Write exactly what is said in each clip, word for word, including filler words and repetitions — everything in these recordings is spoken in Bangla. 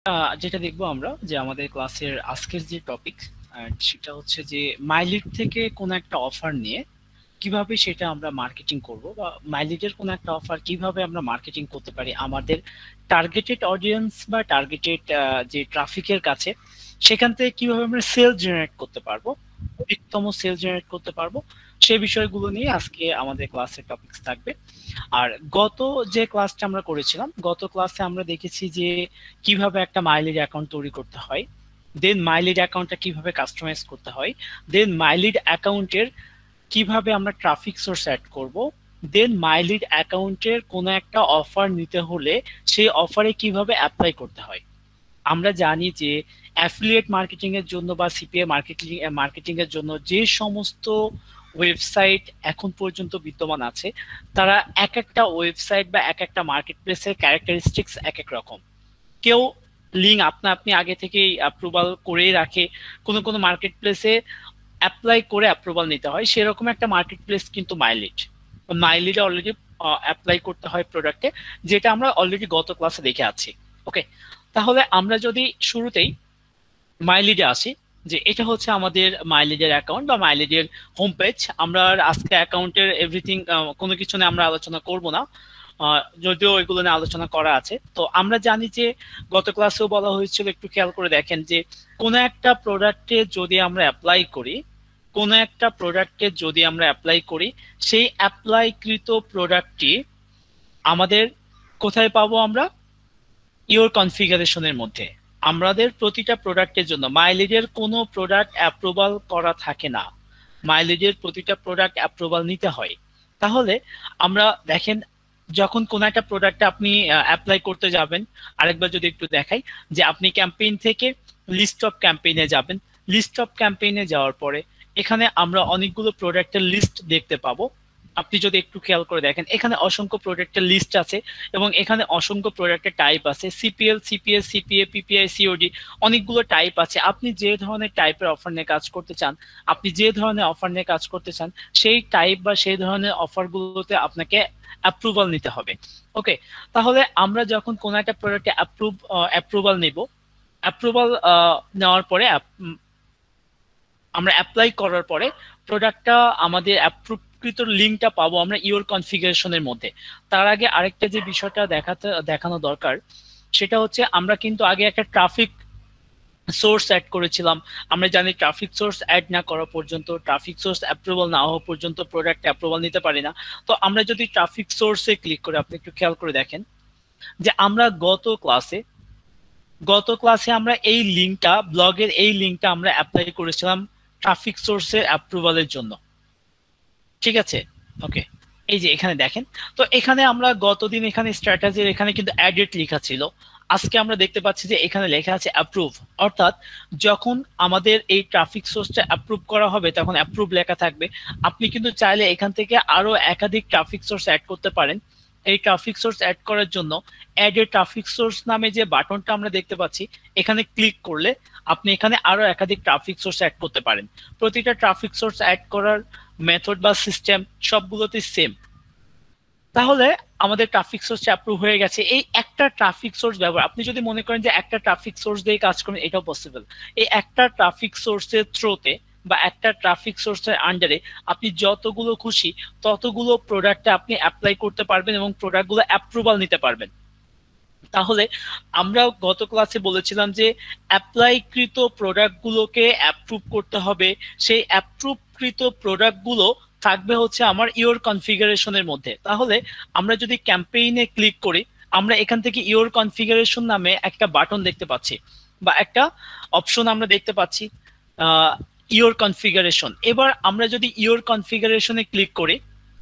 আহ, যেটা দেখবো আমরা যে আমাদের ক্লাসের আজকের যে টপিক সেটা হচ্ছে যে মাইলিড থেকে কোনো একটা অফার নিয়ে কিভাবে সেটা আমরা মার্কেটিং করব, বা মাইলিডের কোনো একটা অফার কিভাবে আমরা মার্কেটিং করতে পারি আমাদের টার্গেটেড অডিয়েন্স বা টার্গেটেড যে ট্রাফিকের কাছে, সেখান থেকে কিভাবে আমরা সেল জেনারেট করতে পারবো, অধিকতম সেল জেনারেট করতে পারবো, সেই বিষয়গুলো নিয়ে আজকে আমাদের ক্লাসের টপিকস থাকবে। আর গত যে ক্লাসটা আমরা করেছিলাম, গত ক্লাসে আমরা দেখেছি যে কিভাবে একটা মাইলিড অ্যাকাউন্ট তৈরি করতে হয়, দেন মাইলিড অ্যাকাউন্টটা কিভাবে কাস্টমাইজ করতে হয়, দেন মাইলিড অ্যাকাউন্টের কিভাবে আমরা ট্রাফিক সোর্স অ্যাড করব, দেন মাইলিড অ্যাকাউন্টের কোনো একটা অফার নিতে হলে সেই অফারে কিভাবে অ্যাপ্লাই করতে হয়। আমরা জানি যে অ্যাফিলিয়েট মার্কেটিং এর জন্য বা সিপিএ মার্কেটিং মার্কেটিং এর জন্য যে সমস্ত ওয়েবসাইট এখন পর্যন্ত বিদ্যমান আছে, তারা এক একটা ওয়েবসাইট বা এক একটা মার্কেট প্লেসের ক্যারেক্টারিস্টিক্স এক এক রকম। কেউ লিঙ্ক আপনা আপনি আগে থেকেই অ্যাপ্রুভাল করেই রাখে, কোনো কোনো মার্কেট প্লেসে অ্যাপ্লাই করে অ্যাপ্রুভাল নিতে হয়, সেরকম একটা মার্কেট প্লেস কিন্তু মাইলিড। মাইলিডে অলরেডি অ্যাপ্লাই করতে হয় প্রোডাক্টে, যেটা আমরা অলরেডি গত ক্লাসে দেখে আছি। ওকে, তাহলে আমরা যদি শুরুতেই মাইলিডে আসি, যে এটা হচ্ছে আমাদের মাইলিডের অ্যাকাউন্ট বা মাইলিডের হোম পেজ। আমরা আর আজকে অ্যাকাউন্টের এভরিথিং কোনো কিছু নিয়ে আমরা আলোচনা করব না, আহ, যদিও এগুলো নিয়ে আলোচনা করা আছে। তো আমরা জানি যে গত ক্লাসেও বলা হয়েছিল, একটু খেয়াল করে দেখেন যে কোনো একটা প্রোডাক্টে যদি আমরা অ্যাপ্লাই করি, কোনো একটা প্রোডাক্টে যদি আমরা অ্যাপ্লাই করি, সেই অ্যাপ্লাইকৃত প্রোডাক্টটি আমাদের কোথায় পাবো আমরা? ইওর কনফিগারেশনের মধ্যে। আমাদের প্রতিটা প্রোডাক্টের জন্য মাইলেজের কোনো প্রোডাক্ট অ্যাপ্রুভাল করা থাকে না, মাইলেজের প্রতিটা প্রোডাক্ট অ্যাপ্রুভাল নিতে হয়। তাহলে আমরা দেখেন, যখন কোন একটা প্রোডাক্টে আপনি অ্যাপ্লাই করতে যাবেন, আরেকবার যদি একটু দেখাই, যে আপনি ক্যাম্পেইন থেকে লিস্ট অফ ক্যাম্পেইনে যাবেন। লিস্ট অফ ক্যাম্পেইনে যাওয়ার পরে এখানে আমরা অনেকগুলো প্রোডাক্টের লিস্ট দেখতে পাবো। আপনি যদি একটু খেয়াল করে দেখেন, এখানে অসংখ্য প্রোডাক্টের লিস্ট আছে এবং এখানে অসংখ্য প্রোডাক্টের টাইপ আছে, CPL, CPS, CPA, PPI, COD, অনেকগুলো টাইপ আছে। আপনি যে ধরনের টাইপের অফার নিয়ে কাজ করতে চান, আপনি যে ধরনের অফার নিয়ে কাজ করতে চান, সেই টাইপ বা সেই ধরনের অফারগুলোতে আপনাকে অ্যাপ্রুভাল নিতে হবে। ওকে, তাহলে আমরা যখন কোনো একটা প্রোডাক্টে অ্যাপ্রুভ অ্যাপ্রুভাল নেব, অ্যাপ্রুভাল নেওয়ার পরে আমরা অ্যাপ্লাই করার পরে প্রোডাক্টটা আমাদের অ্যাপ্রুভকৃত লিঙ্কটা পাবো আমরা ইওর কনফিগারেশনের মধ্যে। তার আগে আরেকটা যে বিষয়টা দেখাতে দেখানো দরকার, সেটা হচ্ছে আমরা কিন্তু আগে একটা ট্রাফিক সোর্স অ্যাড করেছিলাম। আমরা জানি ট্রাফিক সোর্স অ্যাড না করা পর্যন্ত, ট্রাফিক সোর্স অ্যাপ্রুভাল না হওয়া পর্যন্ত প্রোডাক্ট অ্যাপ্রুভাল নিতে পারি না। তো আমরা যদি ট্রাফিক সোর্সে ক্লিক করে, আপনি একটু খেয়াল করে দেখেন যে আমরা গত ক্লাসে গত ক্লাসে আমরা এই লিঙ্কটা, ব্লগের এই লিঙ্কটা আমরা অ্যাপ্লাই করেছিলাম ট্রাফিক সোর্সের অ্যাপ্রুভালের জন্য। ঠিক আছে, ওকে, এই যে এখানে দেখেন। তো এখানে আমরা গতদিন এখানে স্ট্র্যাটেজির এখানে কিন্তু অ্যাডেড লেখা ছিল, আজকে আমরা দেখতে পাচ্ছি যে এখানে লেখা আছে অ্যাপ্রুভ। অর্থাৎ যখন আমাদের এই ট্রাফিক সোর্সটা অ্যাপ্রুভ করা হবে তখন অ্যাপ্রুভ লেখা থাকবে। আপনি কিন্তু চাইলে এখান থেকে আরো একাধিক ট্রাফিক সোর্স অ্যাড করতে পারেন। এই ট্রাফিক সোর্স অ্যাড করার জন্য অ্যাড এ ট্রাফিক সোর্স নামে যে বাটনটা আমরা দেখতে পাচ্ছি, এখানে ক্লিক করলে আপনি এখানে আরো একাধিক ট্রাফিক সোর্স অ্যাড করতে পারেন। প্রতিটা ট্রাফিক সোর্স অ্যাড করার মেথড বা সিস্টেম সবগুলোতে সেম। তাহলে আমাদের ট্রাফিক সোর্স অ্যাপ্রুভ হয়ে গেছে। এই একটা ট্রাফিক সোর্স ব্যবহার, আপনি যদি মনে করেন যে একটা ট্রাফিক সোর্স দিয়ে কাজ করবেন, এটাও পসিবল। এই একটা ট্রাফিক সোর্সের থ্রোতে বা একটা ট্রাফিক সোর্সের আন্ডারে আপনি যতগুলো খুশি ততগুলো প্রোডাক্টে আপনি অ্যাপ্লাই করতে পারবেন এবং প্রোডাক্টগুলো অ্যাপ্রুভাল নিতে পারবেন। তাহলে আমরা গত ক্লাসে বলেছিলাম যে অ্যাপ্লাইকৃত প্রোডাক্টগুলোকে অ্যাপ্রুভ করতে হবে। সেই অ্যাপ্রুভকৃত প্রোডাক্টগুলো থাকবে হচ্ছে আমার ইওর কনফিগারেশনের মধ্যে। তাহলে আমরা যদি ক্যাম্পেইনে ক্লিক করি, আমরা এখান থেকে ইওর কনফিগারেশন নামে একটা বাটন দেখতে পাচ্ছি বা একটা অপশন আমরা দেখতে পাচ্ছি, ইওর কনফিগারেশন। এবার আমরা যদি ইওর কনফিগারেশনে ক্লিক করি,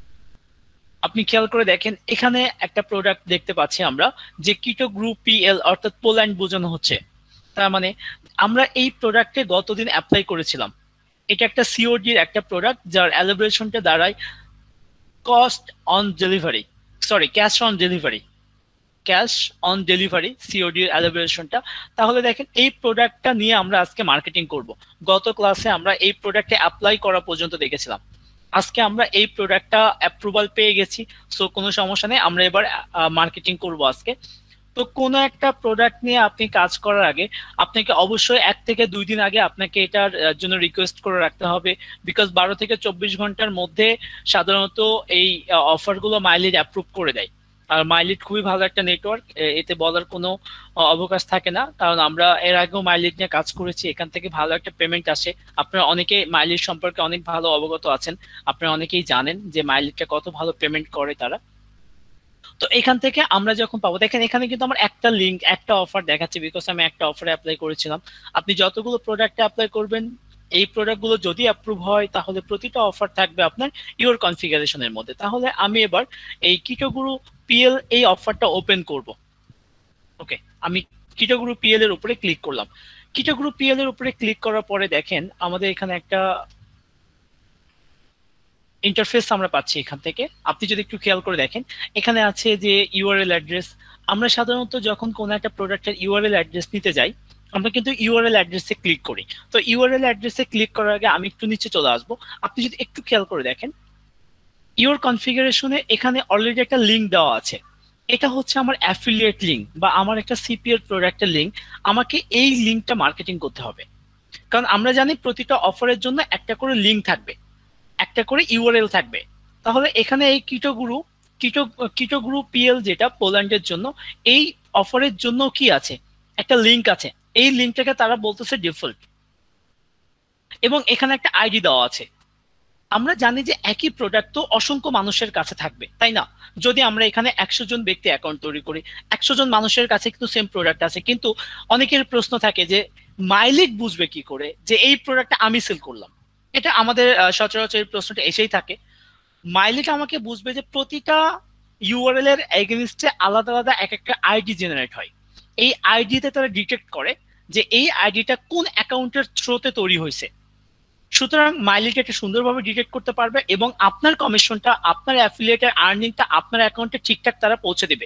আপনি খেয়াল করে দেখেন এখানে একটা প্রোডাক্ট দেখতে পাচ্ছি আমরা, যে কিটো গ্রুপ পিএল অর্থাৎ পোল্যান্ড বোঝানো হচ্ছে। তার মানে আমরা এই প্রোডাক্টে গতদিন অ্যাপ্লাই করেছিলাম। এটা একটা সিওডির একটা প্রোডাক্ট যার এলাবোরেশনটা দাঁড়ায় cost on delivery, sorry cash on delivery, cash on delivery COD এর এলাবোরেশনটা। তাহলে দেখেন এই প্রোডাক্টটা নিয়ে আমরা আজকে মার্কেটিং করব। গত ক্লাসে আমরা এই প্রোডাক্টে অ্যাপ্লাই করা পর্যন্ত দেখেছিলাম, আজকে আমরা এই প্রোডাক্টটা অ্যাপ্রুভাল পেয়ে গেছি, সো কোনো সমস্যা নেই, আমরা এবার মার্কেটিং করব আজকে। তো কোনো একটা প্রোডাক্ট নিয়ে আপনি কাজ করার আগে আপনাকে অবশ্যই এক থেকে দুই দিন আগে আপনাকে এটার আহ, জন্য রিকোয়েস্ট করে রাখতে হবে, বিকজ বারো থেকে চব্বিশ ঘন্টার মধ্যে সাধারণত এই অফারগুলো মাইলেজ অ্যাপ্রুভ করে দেয়। আর মাইলিট খুবই ভালো একটা নেটওয়ার্ক, এতে বলার কোনো আহ, অবকাশ থাকে না, কারণ আমরা এর আগেও মাইলিট নিয়ে কাজ করেছি, এখান থেকে ভালো একটা পেমেন্ট আসে। আপনারা অনেকে মাইলিট সম্পর্কে অনেক ভালো অবগত আছেন, আপনারা অনেকেই জানেন যে মাইলিটটা কত ভালো পেমেন্ট করে তারা। তো এখান থেকে আমরা যখন পাবো, দেখেন এখানে কিন্তু আমার একটা লিঙ্ক, একটা অফার দেখাচ্ছে, বিকজ আমি একটা অফারে অ্যাপ্লাই করেছিলাম। আপনি যতগুলো প্রোডাক্টে অ্যাপ্লাই করবেন, এই প্রোডাক্টগুলো যদি অ্যাপ্রুভ হয় তাহলে প্রতিটা অফার থাকবে আপনার ইওর কনফিগারেশনের মধ্যে। তাহলে আমি এবার এই কিটোগুরু পিএল এই অফারটা ওপেন করব। ওকে, আমি কিটোগুরু পিএল এর উপরে ক্লিক করলাম। কিটোগুরু পিএল এর উপরে ক্লিক করার পরে দেখেন আমাদের এখানে একটা ইন্টারফেস আমরা পাচ্ছি। এখান থেকে আপনি যদি একটু খেয়াল করে দেখেন, এখানে আছে যে ইউআরএল অ্যাড্রেস। আমরা সাধারণত যখন কোনো একটা প্রোডাক্টের ইউআরএল অ্যাড্রেস নিতে যাই, আমরা কিন্তু ইউআরএল অ্যাড্রেসে ক্লিক করি। তো ইউআরএল অ্যাড্রেসে ক্লিক করার আগে আমি একটু নিচে চলে আসবো। আপনি যদি একটু খেয়াল করে দেখেন, ইউর কনফিগারেশনে এখানে অলরেডি একটা লিঙ্ক দেওয়া আছে। এটা হচ্ছে আমার অ্যাফিলিয়েট লিঙ্ক বা আমার একটা সিপিএর প্রোডাক্টের লিঙ্ক। আমাকে এই লিঙ্কটা মার্কেটিং করতে হবে, কারণ আমরা জানি প্রতিটা অফারের জন্য একটা করে লিঙ্ক থাকবে, একটা করে ইউআরএল থাকবে। তাহলে এখানে এই কিটোগুরু কিটো কিটোগুরু পিএল যেটা পোল্যান্ডের জন্য, এই অফারের জন্য কি আছে, একটা লিঙ্ক আছে। এই লিঙ্কটাকে তারা বলতেছে ডিফল্ট, এবং এখানে একটা আইডি দেওয়া আছে। আমরা জানি যে একই প্রোডাক্ট তো অসংখ্য মানুষের কাছে থাকবে, তাই না? যদি আমরা এখানে একশো জন ব্যক্তি অ্যাকাউন্ট তৈরি করি, একশো জন মানুষের কাছে কিন্তু সেম প্রোডাক্ট আছে, কিন্তু অনেকের প্রশ্ন থাকে যে মাইলিক বুঝবে কি করে যে এই প্রোডাক্টটা আমি সেল করলাম। এটা আমাদের আহ, সচরাচর এই প্রশ্নটা এসেই থাকে। মাইলিক আমাকে বুঝবে যে প্রতিটা ইউআরএল এর এগেনস্টে আলাদা আলাদা এক একটা আইডি জেনারেট হয়। এই আইডিতে তারা ডিটেক্ট করে যে এই আইডিটা কোন অ্যাকাউন্টের থ্রুতে তৈরি হয়েছে। সুতরাং মাইলিক এটা সুন্দরভাবে ডিটেক্ট করতে পারবে এবং আপনার কমিশনটা, আপনার অ্যাফিলিয়েটের আর্নিংটা আপনার অ্যাকাউন্টে ঠিকঠাক তারা পৌঁছে দেবে।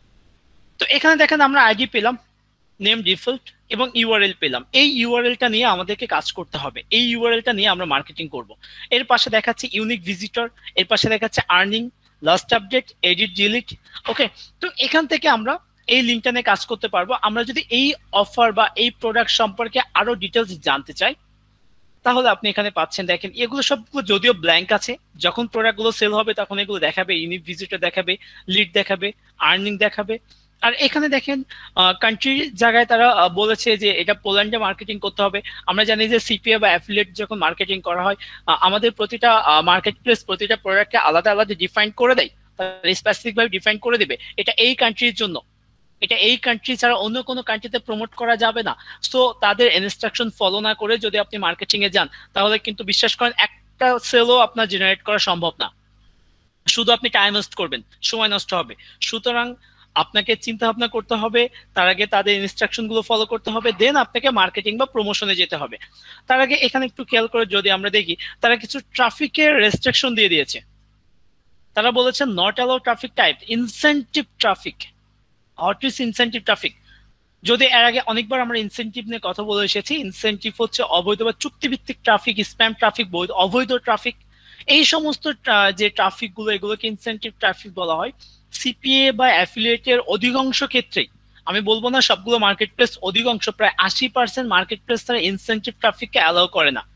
তো এখানে দেখেন আমরা আইডি পেলাম, নেম ডিফল্ট, এবং ইউআরএল পেলাম। এই ইউআরএলটা নিয়ে আমাদেরকে কাজ করতে হবে, এই ইউআরএলটা নিয়ে আমরা মার্কেটিং করব। এর পাশে দেখাচ্ছে ইউনিক ভিজিটর, এর পাশে দেখাচ্ছে earning, last update, edit, delete. Okay, তো এখান থেকে আমরা এই লিঙ্কটা নিয়ে কাজ করতে পারবো। আমরা যদি এই অফার বা এই প্রোডাক্ট সম্পর্কে আরো ডিটেলস জানতে চাই, তাহলে আপনি এখানে পাচ্ছেন। দেখেন এগুলো সবগুলো যদিও ব্ল্যাঙ্ক আছে, যখন প্রোডাক্ট গুলো সেল হবে তখন এগুলো দেখাবে, ইউনিক ভিজিটর দেখাবে, লিড দেখাবে, আর্নিং দেখাবে। আর এখানে দেখেন কান্ট্রির জায়গায় তারা আহ, বলেছে যে এটা পোল্যান্ডে মার্কেটিং করতে হবে। আমরা জানি যে সিপিএ বা অ্যাফিলিয়েট যখন মার্কেটিং করা হয়, আহ, আমাদের প্রতিটা মার্কেট প্লেস প্রতিটা প্রোডাক্টকে আলাদা আলাদা ডিফাইন করে দেয়, স্পেসিফিক ভাবে ডিফাইন করে দেবে এটা এই কান্ট্রির জন্য, এটা এই কান্ট্রি ছাড়া অন্য কোনো কান্ট্রিতে প্রমোট করা যাবে না। সো তাদের ইনস্ট্রাকশন ফলো না করে যদি আপনি মার্কেটিং এ যান, তাহলে কিন্তু বিশ্বাস করেন একটা সেলও আপনার জেনারেট করা সম্ভব না। শুধু আপনি টাইম ওয়েস্ট করবেন, সময় নষ্ট হবে। সুতরাং আপনাকে চিন্তা ভাবনা করতে হবে, তার আগে তাদের ইনস্ট্রাকশন গুলো ফলো করতে হবে, দেন আপনাকে মার্কেটিং বা প্রমোশনে যেতে হবে। তার আগে এখানে একটু খেয়াল করে যদি আমরা দেখি, তারা কিছু ট্রাফিকের রেস্ট্রিকশন দিয়ে দিয়েছে। তারা বলেছে not allow traffic type incentive traffic. What is incentive traffic? যদি এর আগে অনেকবার আমরা ইনসেন্টিভ নিয়ে কথা বলে এসেছি, ইনসেন্টিভ হচ্ছে অবৈধ বা চুক্তিভিত্তিক ট্রাফিক, স্প্যাম ট্রাফিক, অবৈধ ট্রাফিক, এই সমস্ত যে ট্রাফিক গুলো এগুলোকে ইনসেন্টিভ ট্রাফিক বলা হয়। সিপিএ বা অ্যাফিলিয়েটের অধিকাংশ ক্ষেত্রেই, আমি বলবো না সবগুলো মার্কেট প্লেস, অধিকাংশ প্রায় আশি পার্সেন্ট মার্কেট প্লেস তারা ইনসেন্টিভ ট্রাফিককে অ্যালাউ করে না।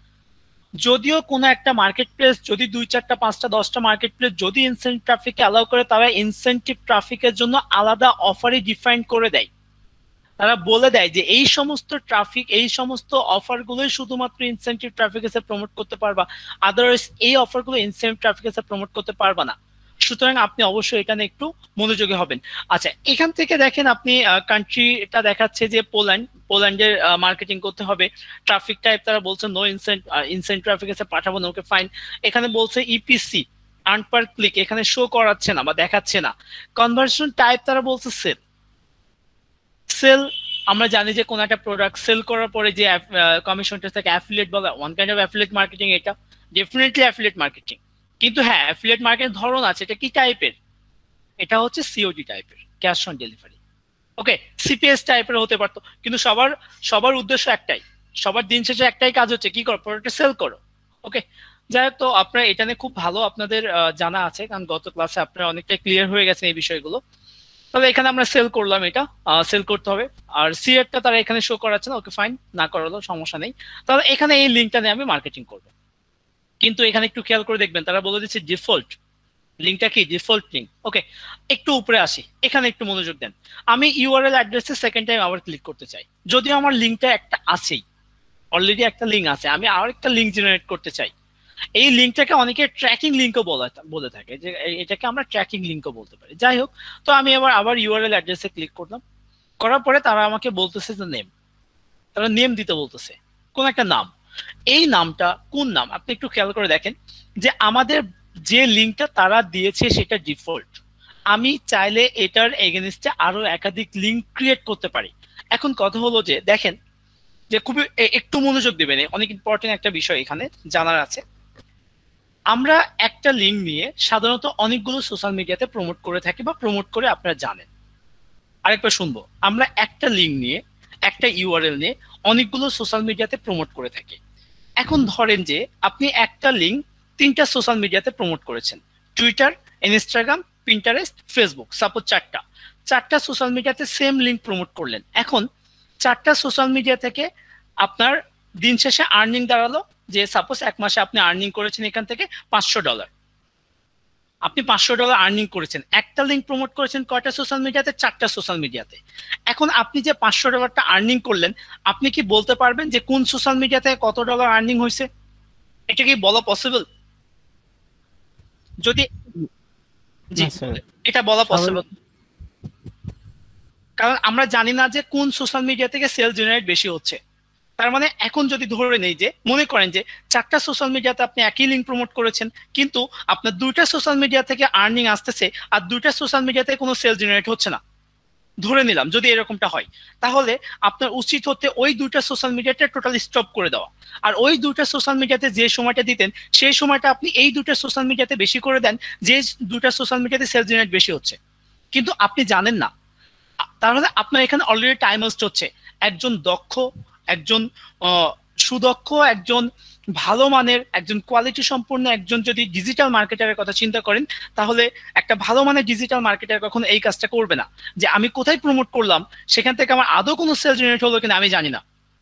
যদিও কোনো একটা মার্কেট প্লেস যদি দুই চারটা পাঁচটা দশটা মার্কেট প্লেস যদি ইনসেন্টিভ ট্রাফিককে অ্যালাউ করে, তারা ইনসেন্টিভ ট্রাফিকের জন্য আলাদা অফারই ডিফাইন করে দেয়। তারা বলে দেয় যে এই সমস্ত ট্রাফিক, এই সমস্ত অফার গুলোই শুধুমাত্র ইনসেন্টিভ ট্রাফিক এসে প্রমোট করতে পারবা, আদারওয়াইজ এই অফার গুলো ইনসেন্টিভ ট্রাফিক এসে প্রমোট করতে পারবা না। সুতরাং আপনি অবশ্যই এটা নিয়ে একটু মনোযোগী হবেন। আচ্ছা, এখান থেকে দেখেন আপনি কান্ট্রিটা দেখাচ্ছে যে পোল্যান্ড, পোল্যান্ডের মার্কেটিং করতে হবে। ট্রাফিক টাইপ তারা বলছে নো ইনসেন্ট ইনসেন্ট ট্রাফিক এসে পাঠাবো না, ওকে ফাইন। এখানে বলছে ইপিসি আর্ন পার ক্লিক, এখানে শো করাচ্ছে না বা দেখাচ্ছে না। কনভার্সন টাইপ তারা বলছে সেল। সেল আমরা জানি যে কোন একটা প্রোডাক্ট সেল করার পরে যে কমিশনটা থাকে অ্যাফিলিয়েট বলা, one kind of affiliate marketing, এটা ডেফিনেটলি অ্যাফিলিয়েট মার্কেটিং। কিন্তু হ্যাঁ, অ্যাফিলিয়েট মার্কেটিং ধরন আছে, এটা কি টাইপের? এটা হচ্ছে সিওডি টাইপের, cash on delivery. Okay, CPS টাইপের হতে পারতো, কিন্তু সবার সবার উদ্দেশ্য একটাই, সবার দিন শেষে একটাই কাজ হচ্ছে কি করো, প্রোডাক্টটা সেল করো। ওকে, যাই হোক, তো আপনারা এটা নিয়ে খুব ভালো আপনাদের জানা আছে, কারণ গত ক্লাসে আপনারা অনেকটা ক্লিয়ার হয়ে গেছেন এই বিষয়গুলো। তো তাহলে এখানে আমরা সেল করলাম, এটা সেল করতে হবে। আর সি এরটা তারা এখানে শো করাচ্ছে না, ওকে ফাইন, না করালো সমস্যা নেই। তাহলে এখানে এই লিঙ্কটা নিয়ে আমি মার্কেটিং করবো। কিন্তু এখানে একটু খেয়াল করে দেখবেন, তারা বলে দিচ্ছে ডিফল্ট লিঙ্কটা কি, ডিফল্ট লিঙ্ক। ওকে, একটু উপরে আসি, এখানে একটু মনোযোগ দেন। আমি ইউআরএল অ্যাড্রেসে সেকেন্ড টাইম আবার ক্লিক করতে চাই, যদিও আমার লিঙ্কটা একটা আছেই, অলরেডি একটা লিঙ্ক আছে, আমি আর একটা লিঙ্ক জেনারেট করতে চাই। এই লিঙ্কটাকে অনেকে ট্র্যাকিং লিঙ্কও বলে থাকে, যে এটাকে আমরা ট্র্যাকিং লিঙ্কও বলতে পারি। যাই হোক, তো আমি এবার আবার ইউআরএল অ্যাড্রেসে ক্লিক করলাম, করার পরে তারা আমাকে বলতেছে যে নেম, তারা নেম দিতে বলতেছে, কোন একটা নাম। এই নামটা কোন নাম আপনি একটু খেয়াল করে দেখেন, যে আমাদের যে লিঙ্কটা তারা দিয়েছে সেটা ডিফল্ট। আমি চাইলে এটার এগেনস্টে আরো একাধিক লিঙ্ক ক্রিয়েট করতে পারি। এখন কথা হলো যে দেখেন, যে খুবই একটু মনোযোগ দিবেন, অনেক ইম্পর্টেন্ট একটা বিষয় এখানে জানার আছে। আমরা একটা লিঙ্ক নিয়ে সাধারণত অনেকগুলো সোশ্যাল মিডিয়াতে প্রমোট করে থাকি বা প্রমোট করে আপনারা জানেন। আরেকবার শুনবো, আমরা একটা লিঙ্ক নিয়ে, একটা ইউআরএল নিয়ে অনেকগুলো সোশ্যাল মিডিয়াতে প্রমোট করে থাকি। এখন ধরেন যে আপনি একটা লিঙ্ক তিনটা সোশ্যাল মিডিয়াতে প্রমোট করেছেন, Twitter, Instagram, Pinterest, Facebook, suppose চারটা চারটা সোশ্যাল মিডিয়াতে সেম লিঙ্ক প্রমোট করলেন। এখন চারটা সোশ্যাল মিডিয়া থেকে আপনার দিন শেষে আর্নিং দাঁড়ালো, যে সাপোজ এক মাসে আপনি আর্নিং করেছেন এখান থেকে পাঁচশো ডলার। আপনি পাঁচশো ডলার আর্নিং করেছেন, একটা লিঙ্ক প্রমোট করেছেন কয়টা সোশ্যাল মিডিয়াতে, চারটা সোশ্যাল মিডিয়াতে। এখন আপনি যে পাঁচশো ডলারটা আর্নিং করলেন, আপনি কি বলতে পারবেন যে কোন সোশ্যাল মিডিয়াতে কত ডলার আর্নিং হয়েছে? এটা কি বলা পসিবল? যদি জি, এটা বলা পসিবল, কারণ আমরা জানি না যে কোন সোশ্যাল মিডিয়া থেকে সেল জেনারেট বেশি হচ্ছে। তার মানে এখন যদি ধরে নেই যে, মনে করেন যে চারটা সোশ্যাল মিডিয়াতে আপনি একই লিঙ্ক প্রমোট করেছেন, কিন্তু আপনার দুইটা সোশ্যাল মিডিয়া থেকে আর্নিং আসতেছে আর দুইটা সোশ্যাল মিডিয়াতে কোনো সেল জেনারেট হচ্ছে না, ধরে নিলাম যদি এরকমটা হয়, তাহলে আপনার উচিত হতে ওই দুইটা সোশ্যাল মিডিয়াটা টোটালি স্টপ করে দেওয়া। আর ওই দুইটা সোশ্যাল মিডিয়াতে যে সময়টা দিতেন, সেই সময়টা আপনি এই দুইটা সোশ্যাল মিডিয়াতে বেশি করে দেন, যে দুইটা সোশ্যাল মিডিয়াতে সেল জেনারেট বেশি হচ্ছে। কিন্তু আপনি জানেন না, তাহলে আপনার এখানে অলরেডি টাইম ওয়েস্ট হচ্ছে। একজন দক্ষ, একজন সুদক্ষ, একজন ভালো মানের, একজন কোয়ালিটি সম্পন্ন একজন যদি ডিজিটাল মার্কেটারের কথা চিন্তা করেন, তাহলে একটা ভালো মানের ডিজিটাল মার্কেটার কখনো এই কাজটা করবে না, যে আমি কোথায় প্রমোট করলাম সেখান থেকে আমার আদৌ কোনো সেল জেনারেট হলো কিনা আমি জানি না।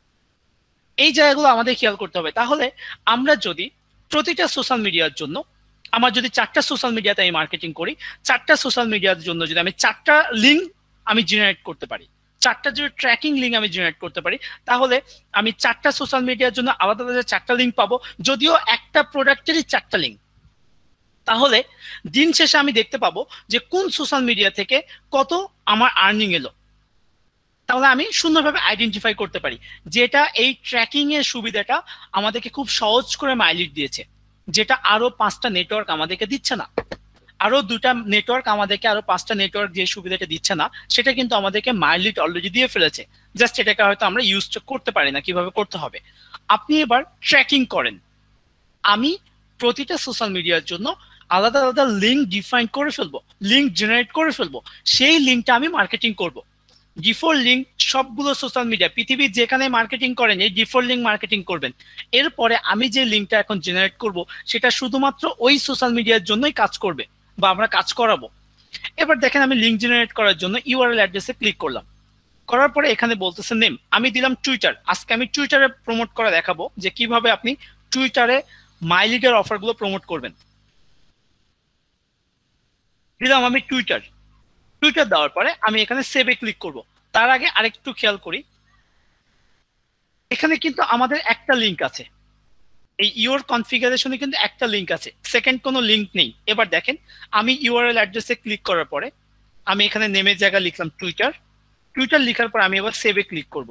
এই জায়গাগুলো আমাদের খেয়াল করতে হবে। তাহলে আমরা যদি প্রতিটা সোশ্যাল মিডিয়ার জন্য, আমার যদি চারটা সোশ্যাল মিডিয়াতে আমি মার্কেটিং করি, চারটা সোশ্যাল মিডিয়ার জন্য যদি আমি চারটা লিঙ্ক আমি জেনারেট করতে পারি, চারটা যদি ট্র্যাকিং লিঙ্ক আমি জেনারেট করতে পারি, তাহলে আমি চারটা সোশ্যাল মিডিয়ার জন্য আলাদা আলাদা চারটা লিঙ্ক পাবো, যদিও একটা প্রোডাক্টেরই চারটা লিঙ্ক। তাহলে দিন শেষে আমি দেখতে পাবো যে কোন সোশ্যাল মিডিয়া থেকে কত আমার আর্নিং এলো। তাহলে আমি সুন্দরভাবে আইডেন্টিফাই করতে পারি, যেটা এই ট্র্যাকিং এর সুবিধাটা আমাদেরকে খুব সহজ করে মাইলিট দিয়েছে, যেটা আরো পাঁচটা নেটওয়ার্ক আমাদেরকে দিচ্ছে না। আরো দুটা নেটওয়ার্ক আমাদেরকে, আরো পাঁচটা নেটওয়ার্ক যে সুবিধাটা দিচ্ছে না, সেটা কিন্তু আমাদেরকে মাইলিট অলরেডি দিয়ে ফেলেছে। জাস্ট এটাকে হয়তো আমরা ইউজ করতে পারি না কিভাবে করতে হবে। আপনি এবার ট্র্যাকিং করেন, আমি প্রতিটা সোশ্যাল মিডিয়ার জন্য আলাদা আলাদা লিঙ্ক ডিফাইন করে ফেলবো, লিঙ্ক জেনারেট করে ফেলবো, সেই লিঙ্কটা আমি মার্কেটিং করব। ডিফল্ট লিঙ্ক সবগুলো সোশ্যাল মিডিয়া পৃথিবীর যেখানে মার্কেটিং করেন এই ডিফল্ট লিঙ্ক মার্কেটিং করবেন। এরপরে আমি যে লিঙ্কটা এখন জেনারেট করব সেটা শুধুমাত্র ওই সোশ্যাল মিডিয়ার জন্যই কাজ করবে বা আমরা কাজ করাবো। এবার দেখেন, আমি লিঙ্ক জেনারেট করার জন্য ইউআরএল অ্যাড্রেসে ক্লিক করলাম, করার পরে এখানে বলতেছে নেম, আমি দিলাম টুইটার। আজকে আমি টুইটারে প্রমোট করে দেখাবো যে কিভাবে আপনি টুইটারে মাইলিডের অফারগুলো প্রমোট করবেন। দিলাম আমি টুইটার, টুইটার দেওয়ার পরে আমি এখানে সেভে ক্লিক করব। তার আগে আরেকটু খেয়াল করি, এখানে কিন্তু আমাদের একটা লিঙ্ক আছে, এই ইউর কনফিগারেশনে কিন্তু একটা লিঙ্ক আছে, সেকেন্ড কোনো লিঙ্ক নেই। এবার দেখেন, আমি ইউআরএল অ্যাড্রেসে ক্লিক করার পরে আমি এখানে নেমের জায়গা লিখলাম টুইটার, টুইটার লেখার পর আমি এবার সেভে ক্লিক করব।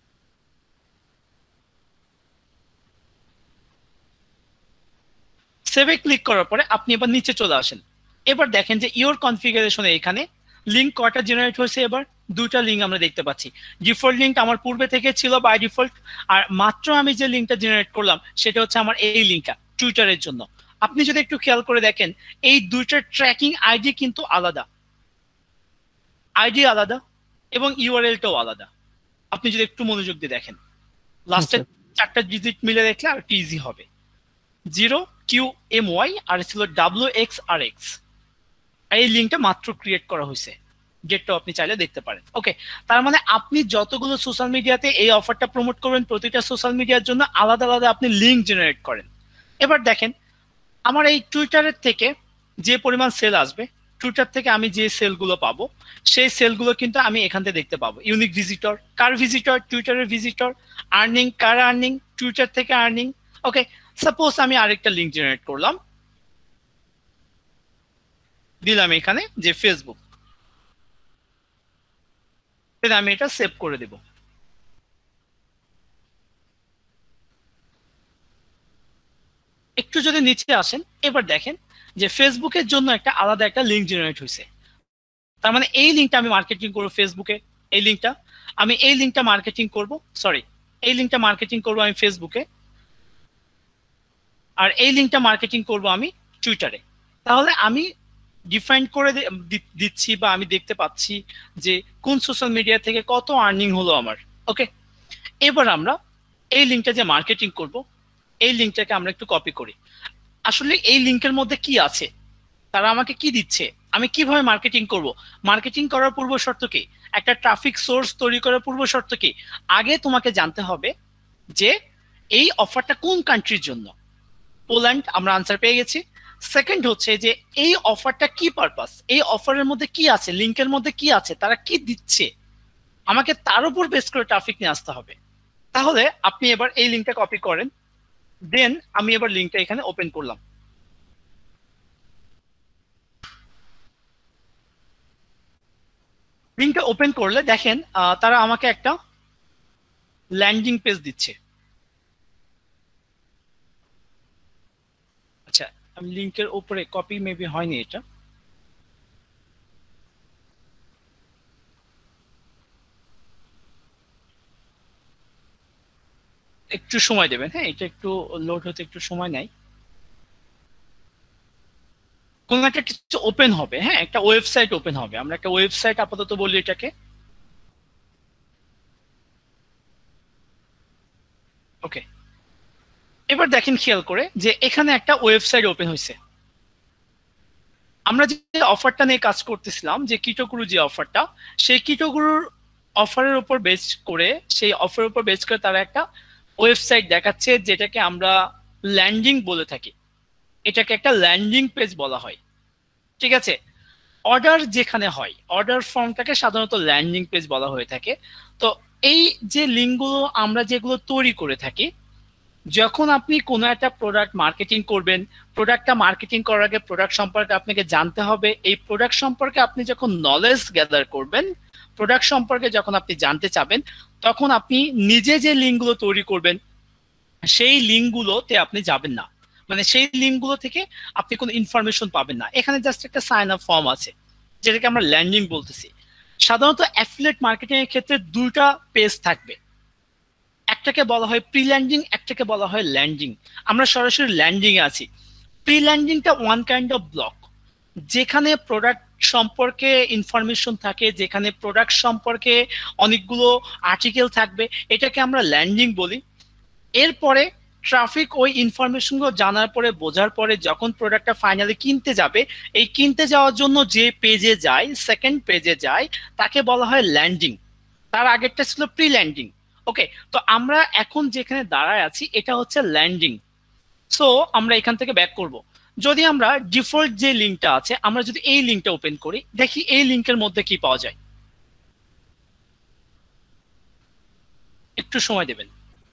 সেভে ক্লিক করার পরে আপনি এবার নিচে চলে আসেন। এবার দেখেন যে ইউর কনফিগারেশনে এখানে লিঙ্ক কয়টা জেনারেট হয়েছে, এবার দুইটা লিঙ্ক আমরা দেখতে পাচ্ছি। ডিফল্ট লিঙ্ক আমার পূর্বে থেকে ছিল বাই ডিফল্ট, আর মাত্র আমি যে লিঙ্কটা জেনারেট করলাম সেটা হচ্ছে আমার এই লিঙ্কটা টুইটারের জন্য। আপনি যদি একটু খেয়াল করে দেখেন, এই দুইটার ট্র্যাকিং আইডি কিন্তু আলাদা, আইডি আলাদা এবং ইউআরএলটাও আলাদা। আপনি যদি একটু মনোযোগ দিয়ে দেখেন, লাস্টের চারটা ডিজিট মিলে দেখলে আর কি ইজি হবে। Zero Q M Y R ছিল ডাব্লিউ এক্স আর এক্স, আর এই লিঙ্কটা মাত্র ক্রিয়েট করা হয়েছে। ডেটটাও আপনি চাইলে দেখতে পারেন। ওকে, তার মানে আপনি যতগুলো সোশ্যাল মিডিয়াতে এই অফারটা প্রমোট করবেন প্রতিটা সোশ্যাল মিডিয়ার জন্য আলাদা আলাদা আপনি লিঙ্ক জেনারেট করেন। এবার দেখেন আমার এই টুইটারের থেকে যে পরিমাণ সেল আসবে, টুইটার থেকে আমি যে সেলগুলো পাবো সেই সেলগুলো কিন্তু আমি এখান থেকে দেখতে পাবো। ইউনিক ভিজিটর, কার ভিজিটর, টুইটারের ভিজিটর, আর্নিং, কার আর্নিং, টুইটার থেকে আর্নিং। ওকে, সাপোজ আমি আরেকটা লিঙ্ক জেনারেট করলাম, দিলাম এখানে যে ফেসবুক, আমি এটা সেভ করে দেব। একটু যদি নিচে আসেন, এবার দেখেন যে ফেসবুকের জন্য একটা আলাদা একটা লিঙ্ক জেনারেট হয়েছে। তার মানে এই লিঙ্কটা আমি মার্কেটিং করবো ফেসবুকে, এই লিঙ্কটা আমি এই লিঙ্কটা মার্কেটিং করব, সরি এই লিঙ্কটা মার্কেটিং করব আমি ফেসবুকে, আর এই লিঙ্কটা মার্কেটিং করব আমি টুইটারে। তাহলে আমি ডিফাইন করে দিচ্ছি বা আমি দেখতে পাচ্ছি যে কোন সোশ্যাল মিডিয়া থেকে কত আর্নিং হলো আমার। ওকে, এবার আমরা এই লিঙ্কটা যে মার্কেটিং করব, এই লিঙ্কটাকে আমরা একটু কপি করি। আসলে এই লিঙ্কের মধ্যে কি আছে, তারা আমাকে কি দিচ্ছে, আমি কিভাবে মার্কেটিং করব। মার্কেটিং করার পূর্ব শর্ত কি, একটা ট্রাফিক সোর্স তৈরি করার পূর্ব শর্ত কি, আগে তোমাকে জানতে হবে যে এই অফারটা কোন কান্ট্রির জন্য। পোল্যান্ড, আমরা আনসার পেয়ে গেছি। সেকেন্ড হচ্ছে যে এই অফারটা কি পারপাস, এই অফারের মধ্যে কি আছে, লিঙ্কের মধ্যে কি আছে, তারা কি দিচ্ছে, আমাকে তার উপর বেস করে ট্রাফিক নিয়ে আসতে হবে। তাহলে আপনি এবার এই লিঙ্কটা কপি করেন, দেন আমি এবার লিঙ্কটা এখানে ওপেন করলাম। লিঙ্কটা ওপেন করলে দেখেন তারা আমাকে একটা ল্যান্ডিং পেজ দিচ্ছে। আচ্ছা, আমি লিঙ্কের উপরে কপি মেবি হয়নি, এটা একটু সময় দেবেন। হ্যাঁ, এটা একটু লোড হতে একটু সময় নেয়। কোন একটা কিছু ওপেন হবে, হ্যাঁ একটা ওয়েবসাইট ওপেন হবে, আমরা একটা ওয়েবসাইট আপাতত বলি এটাকে। ওকে, এবার দেখেন খেয়াল করে যে এখানে একটা ওয়েবসাইট ওপেন হয়েছে। আমরা যে অফারটা নিয়ে কাজ করতেছিলাম, যে কিটোগুরু যে অফারটা, সেই কিটোগুরুর অফারের উপর বেস করে, সেই অফারের উপর বেস করে তারা একটা ওয়েবসাইট দেখাচ্ছে যেটাকে আমরা ল্যান্ডিং বলে থাকি। এটাকে একটা ল্যান্ডিং পেজ বলা হয়, ঠিক আছে। অর্ডার যেখানে হয়, অর্ডার ফর্মটাকে সাধারণত ল্যান্ডিং পেজ বলা হয়ে থাকে। তো এই যে লিঙ্কগুলো আমরা যেগুলো তৈরি করে থাকি, যখন আপনি কোনো একটা প্রোডাক্ট মার্কেটিং করবেন, প্রোডাক্টটা মার্কেটিং করার আগে প্রোডাক্ট সম্পর্কে আপনাকে জানতে হবে। এই প্রোডাক্ট সম্পর্কে আপনি যখন নলেজ গ্যাদার করবেন, প্রোডাক্ট সম্পর্কে যখন আপনি জানতে চাবেন, তখন আপনি নিজে যে লিঙ্কগুলো তৈরি করবেন সেই লিঙ্কগুলোতে আপনি যাবেন না, মানে সেই লিঙ্কগুলো থেকে আপনি কোনো ইনফরমেশন পাবেন না। এখানে জাস্ট একটা সাইন আপ ফর্ম আছে যেটাকে আমরা ল্যান্ডিং বলতেছি। সাধারণত অ্যাফিলিয়েট মার্কেটিং এর ক্ষেত্রে দুইটা পেজ থাকবে, একটাকে বলা হয় প্রি ল্যান্ডিং, একটাকে বলা হয় ল্যান্ডিং। আমরা সরাসরি ল্যান্ডিং এ আছি। প্রি ল্যান্ডিংটা ওয়ান কাইন্ড অফ ব্লক, যেখানে প্রোডাক্ট সম্পর্কে ইনফরমেশন থাকে, যেখানে প্রোডাক্ট সম্পর্কে অনেকগুলো আর্টিকেল থাকবে, এটাকে আমরা ল্যান্ডিং বলি। এরপরে ট্রাফিক ওই ইনফরমেশনগুলো জানার পরে, বোঝার পরে যখন প্রোডাক্টটা ফাইনালি কিনতে যাবে, এই কিনতে যাওয়ার জন্য যে পেজে যায়, সেকেন্ড পেজে যায়, তাকে বলা হয় ল্যান্ডিং। তার আগেরটা ছিল প্রি ল্যান্ডিং। ওকে, তো আমরা এখন যেখানে দাঁড়ায় আছি এটা হচ্ছে ল্যান্ডিং। সো আমরা এখান থেকে ব্যাক করব। যদি আমরা ডিফল্ট যে লিঙ্কটা আছে, আমরা যদি এই লিঙ্কটা ওপেন করি, দেখি এই লিঙ্কের মধ্যে কি পাওয়া যায়। একটু সময় দেবেন।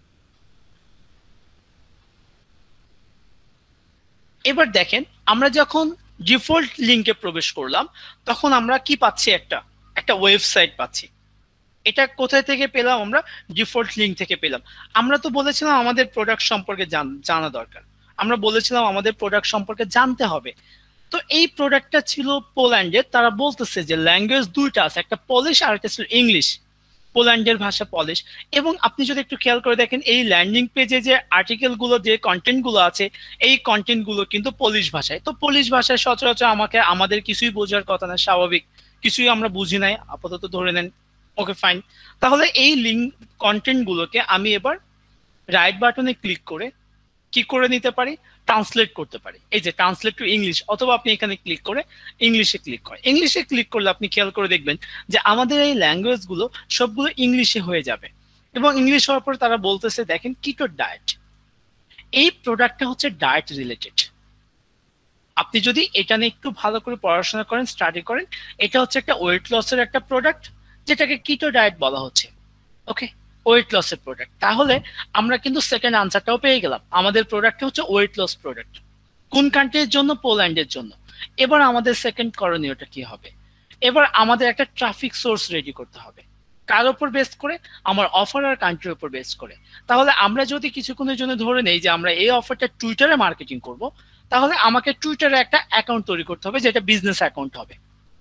এবার দেখেন আমরা যখন ডিফল্ট লিঙ্কে প্রবেশ করলাম, তখন আমরা কি পাচ্ছি, একটা একটা ওয়েবসাইট পাচ্ছি। এটা কোথায় থেকে পেলাম, আমরা ডিফল্ট লিঙ্ক থেকে পেলাম। আমরা তো বলেছিলাম আমাদের প্রোডাক্ট সম্পর্কে জানা দরকার, আমরা বলেছিলাম আমাদের প্রোডাক্ট সম্পর্কে জানতে হবে। তো এই প্রোডাক্টটা ছিল পোল্যান্ডের, তারা বলতেছে যে ল্যাঙ্গুয়েজ দুইটা আছে, একটা পলিশ আর একটা ছিল ইংলিশ, পোল্যান্ডের ভাষা পলিশ। এবং আপনি যদি একটু খেয়াল করে দেখেন এই ল্যান্ডিং পেজে যে আর্টিকেল গুলো, যে কন্টেন্ট গুলো আছে, এই কন্টেন্ট গুলো কিন্তু পলিশ ভাষায়। তো পলিশ ভাষায় সচরাচর আমাকে আমাদের কিছুই বোঝার কথা না, স্বাভাবিক, কিছুই আমরা বুঝি নাই আপাতত ধরে নেন। ওকে ফাইন, তাহলে এই লিঙ্ক কন্টেন্ট গুলোকে আমি এবার রাইট বাটনে ক্লিক করে কি করে নিতে পারি, ট্রান্সলেট করতে পারি। এই যে ট্রান্সলেট টু ইংলিশ, অথবা আপনি এখানে ক্লিক করে ইংলিশে ক্লিক করেন। ইংলিশে ক্লিক করলে আপনি খেয়াল করে দেখবেন যে আমাদের এই ল্যাঙ্গুয়েজ গুলো সবগুলো ইংলিশে হয়ে যাবে, এবং ইংলিশ হওয়ার পর তারা বলতেছে দেখেন কিটো ডায়েট, এই প্রোডাক্টটা হচ্ছে ডায়েট রিলেটেড। আপনি যদি এটা নিয়ে একটু ভালো করে পড়াশোনা করেন, স্টাডি করেন, এটা হচ্ছে একটা ওয়েট লসের একটা প্রোডাক্ট যেটাকে কিটো ডায়েট বলা হচ্ছে। ওকে, ওয়েট লসের প্রোডাক্ট। তাহলে আমরা কিন্তু সেকেন্ড আনসারটাও পেয়ে গেলাম, আমাদের প্রোডাক্টটা হচ্ছে ওয়েট লস প্রোডাক্ট। কোন কান্ট্রির জন্য? পোল্যান্ডের জন্য। এবার আমাদের সেকেন্ড করণীয়টা কি হবে? এবার আমাদের একটা ট্রাফিক সোর্স রেডি করতে হবে। কার উপর বেস করে? আমার অফার আর কান্ট্রির উপর বেস করে। তাহলে আমরা যদি কিছুক্ষণের জন্য ধরে নেই যে আমরা এই অফারটা টুইটারে মার্কেটিং করব, তাহলে আমাকে টুইটারে একটা অ্যাকাউন্ট তৈরি করতে হবে যেটা বিজনেস অ্যাকাউন্ট হবে।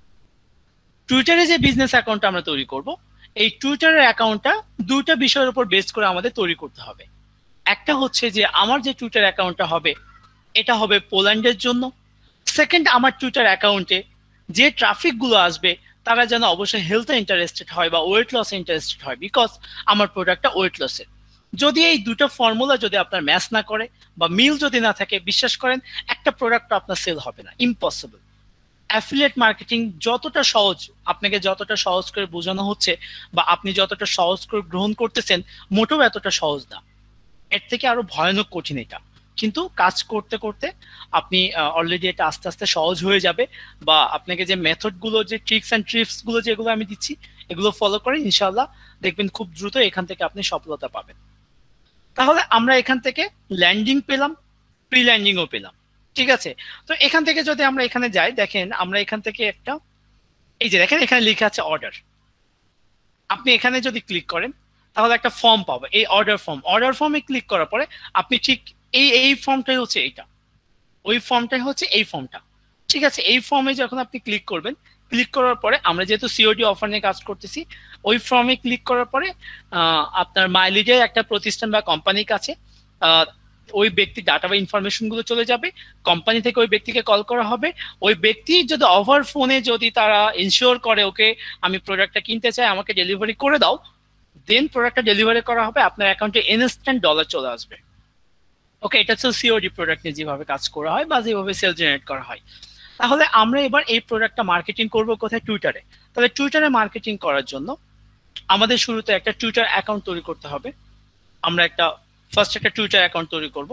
টুইটারে যে বিজনেস অ্যাকাউন্ট আমরা তৈরি করব, এই টুইটারের অ্যাকাউন্টটা দুইটা বিষয়ের উপর বেস করে আমাদের তৈরি করতে হবে। একটা হচ্ছে যে আমার যে টুইটার অ্যাকাউন্টটা হবে এটা হবে পোল্যান্ডের জন্য। সেকেন্ড, আমার টুইটার অ্যাকাউন্টে যে ট্রাফিক গুলো আসবে তারা যেন অবশ্যই হেলথে ইন্টারেস্টেড হয় বা ওয়েট লসে ইন্টারেস্টেড হয়, বিকজ আমার প্রোডাক্টটা ওয়েট লসের। যদি এই দুটো ফর্মুলা যদি আপনার ম্যাচ না করে বা মিল যদি না থাকে, বিশ্বাস করেন একটা প্রোডাক্ট আপনার সেল হবে না, ইম্পসিবল। অ্যাফিলিয়েট মার্কেটিং যতটা সহজ, আপনাকে যতটা সহজ করে বোঝানো হচ্ছে বা আপনি যতটা সহজ করে গ্রহণ করতেছেন, মোটেও এতটা সহজ না, এর থেকে আরো ভয়ানক কঠিন এটা। কিন্তু কাজ করতে করতে আপনি অলরেডি এটা আস্তে আস্তে সহজ হয়ে যাবে, বা আপনাকে যে মেথড গুলো, যে ট্রিক্স এন্ড ট্রিপস গুলো যেগুলো আমি দিচ্ছি, এগুলো ফলো করেন, ইনশাআল্লাহ দেখবেন খুব দ্রুত এখান থেকে আপনি সফলতা পাবেন। তাহলে আমরা এখান থেকে ল্যান্ডিং পেলাম, প্রি ল্যান্ডিংও পেলাম, ঠিক আছে। তো এখান থেকে যদি আমরা এখানে যাই, দেখেন আমরা এখান থেকে একটা, এই যে দেখেন এখানে লেখা আছে অর্ডার। আপনি এখানে যদি ক্লিক করেন তাহলে একটা ফর্ম পাবো, এই অর্ডার ফর্ম। অর্ডার ফর্মে ক্লিক করার পরে আপনি ঠিক এই এই ফর্মটাই হচ্ছে এইটা, ওই ফর্মটাই হচ্ছে এই ফর্মটা, ঠিক আছে। এই ফর্মে যখন আপনি ক্লিক করবেন, ক্লিক করার পরে আমরা যেহেতু সিওডি অফার নিয়ে কাজ করতেছি, ওই ফর্মে ক্লিক করার পরে আপনার মাইলিডের একটা প্রতিষ্ঠান বা কোম্পানির কাছে ওই ব্যক্তির ডাটা বা ইনফরমেশন গুলো চলে যাবে, কোম্পানি থেকে ওই ব্যক্তিকে কল করা হবে। ওই ব্যক্তি যদি ওভার ফোনে যদি তারা ইনশিওর করে ওকে আমি প্রোডাক্টটা কিনতে চাই, আমাকে ডেলিভারি করে দাও, দেন প্রোডাক্টটা ডেলিভারি করা হবে, আপনার অ্যাকাউন্টে ইনস্ট্যান্ট ডলার চলে আসবে। ওকে, এটা হচ্ছে সিওডি প্রোডাক্ট নিয়ে যেভাবে কাজ করা হয় বা যেভাবে সেল জেনারেট করা হয়। তাহলে আমরা এবার এই প্রোডাক্টটা মার্কেটিং করব কোথায়? টুইটারে। তাহলে টুইটারে মার্কেটিং করার জন্য আমাদের শুরুতে একটা টুইটার অ্যাকাউন্ট তৈরি করতে হবে। আমরা একটা ফার্স্ট একটা টুইটার অ্যাকাউন্ট তৈরি করব,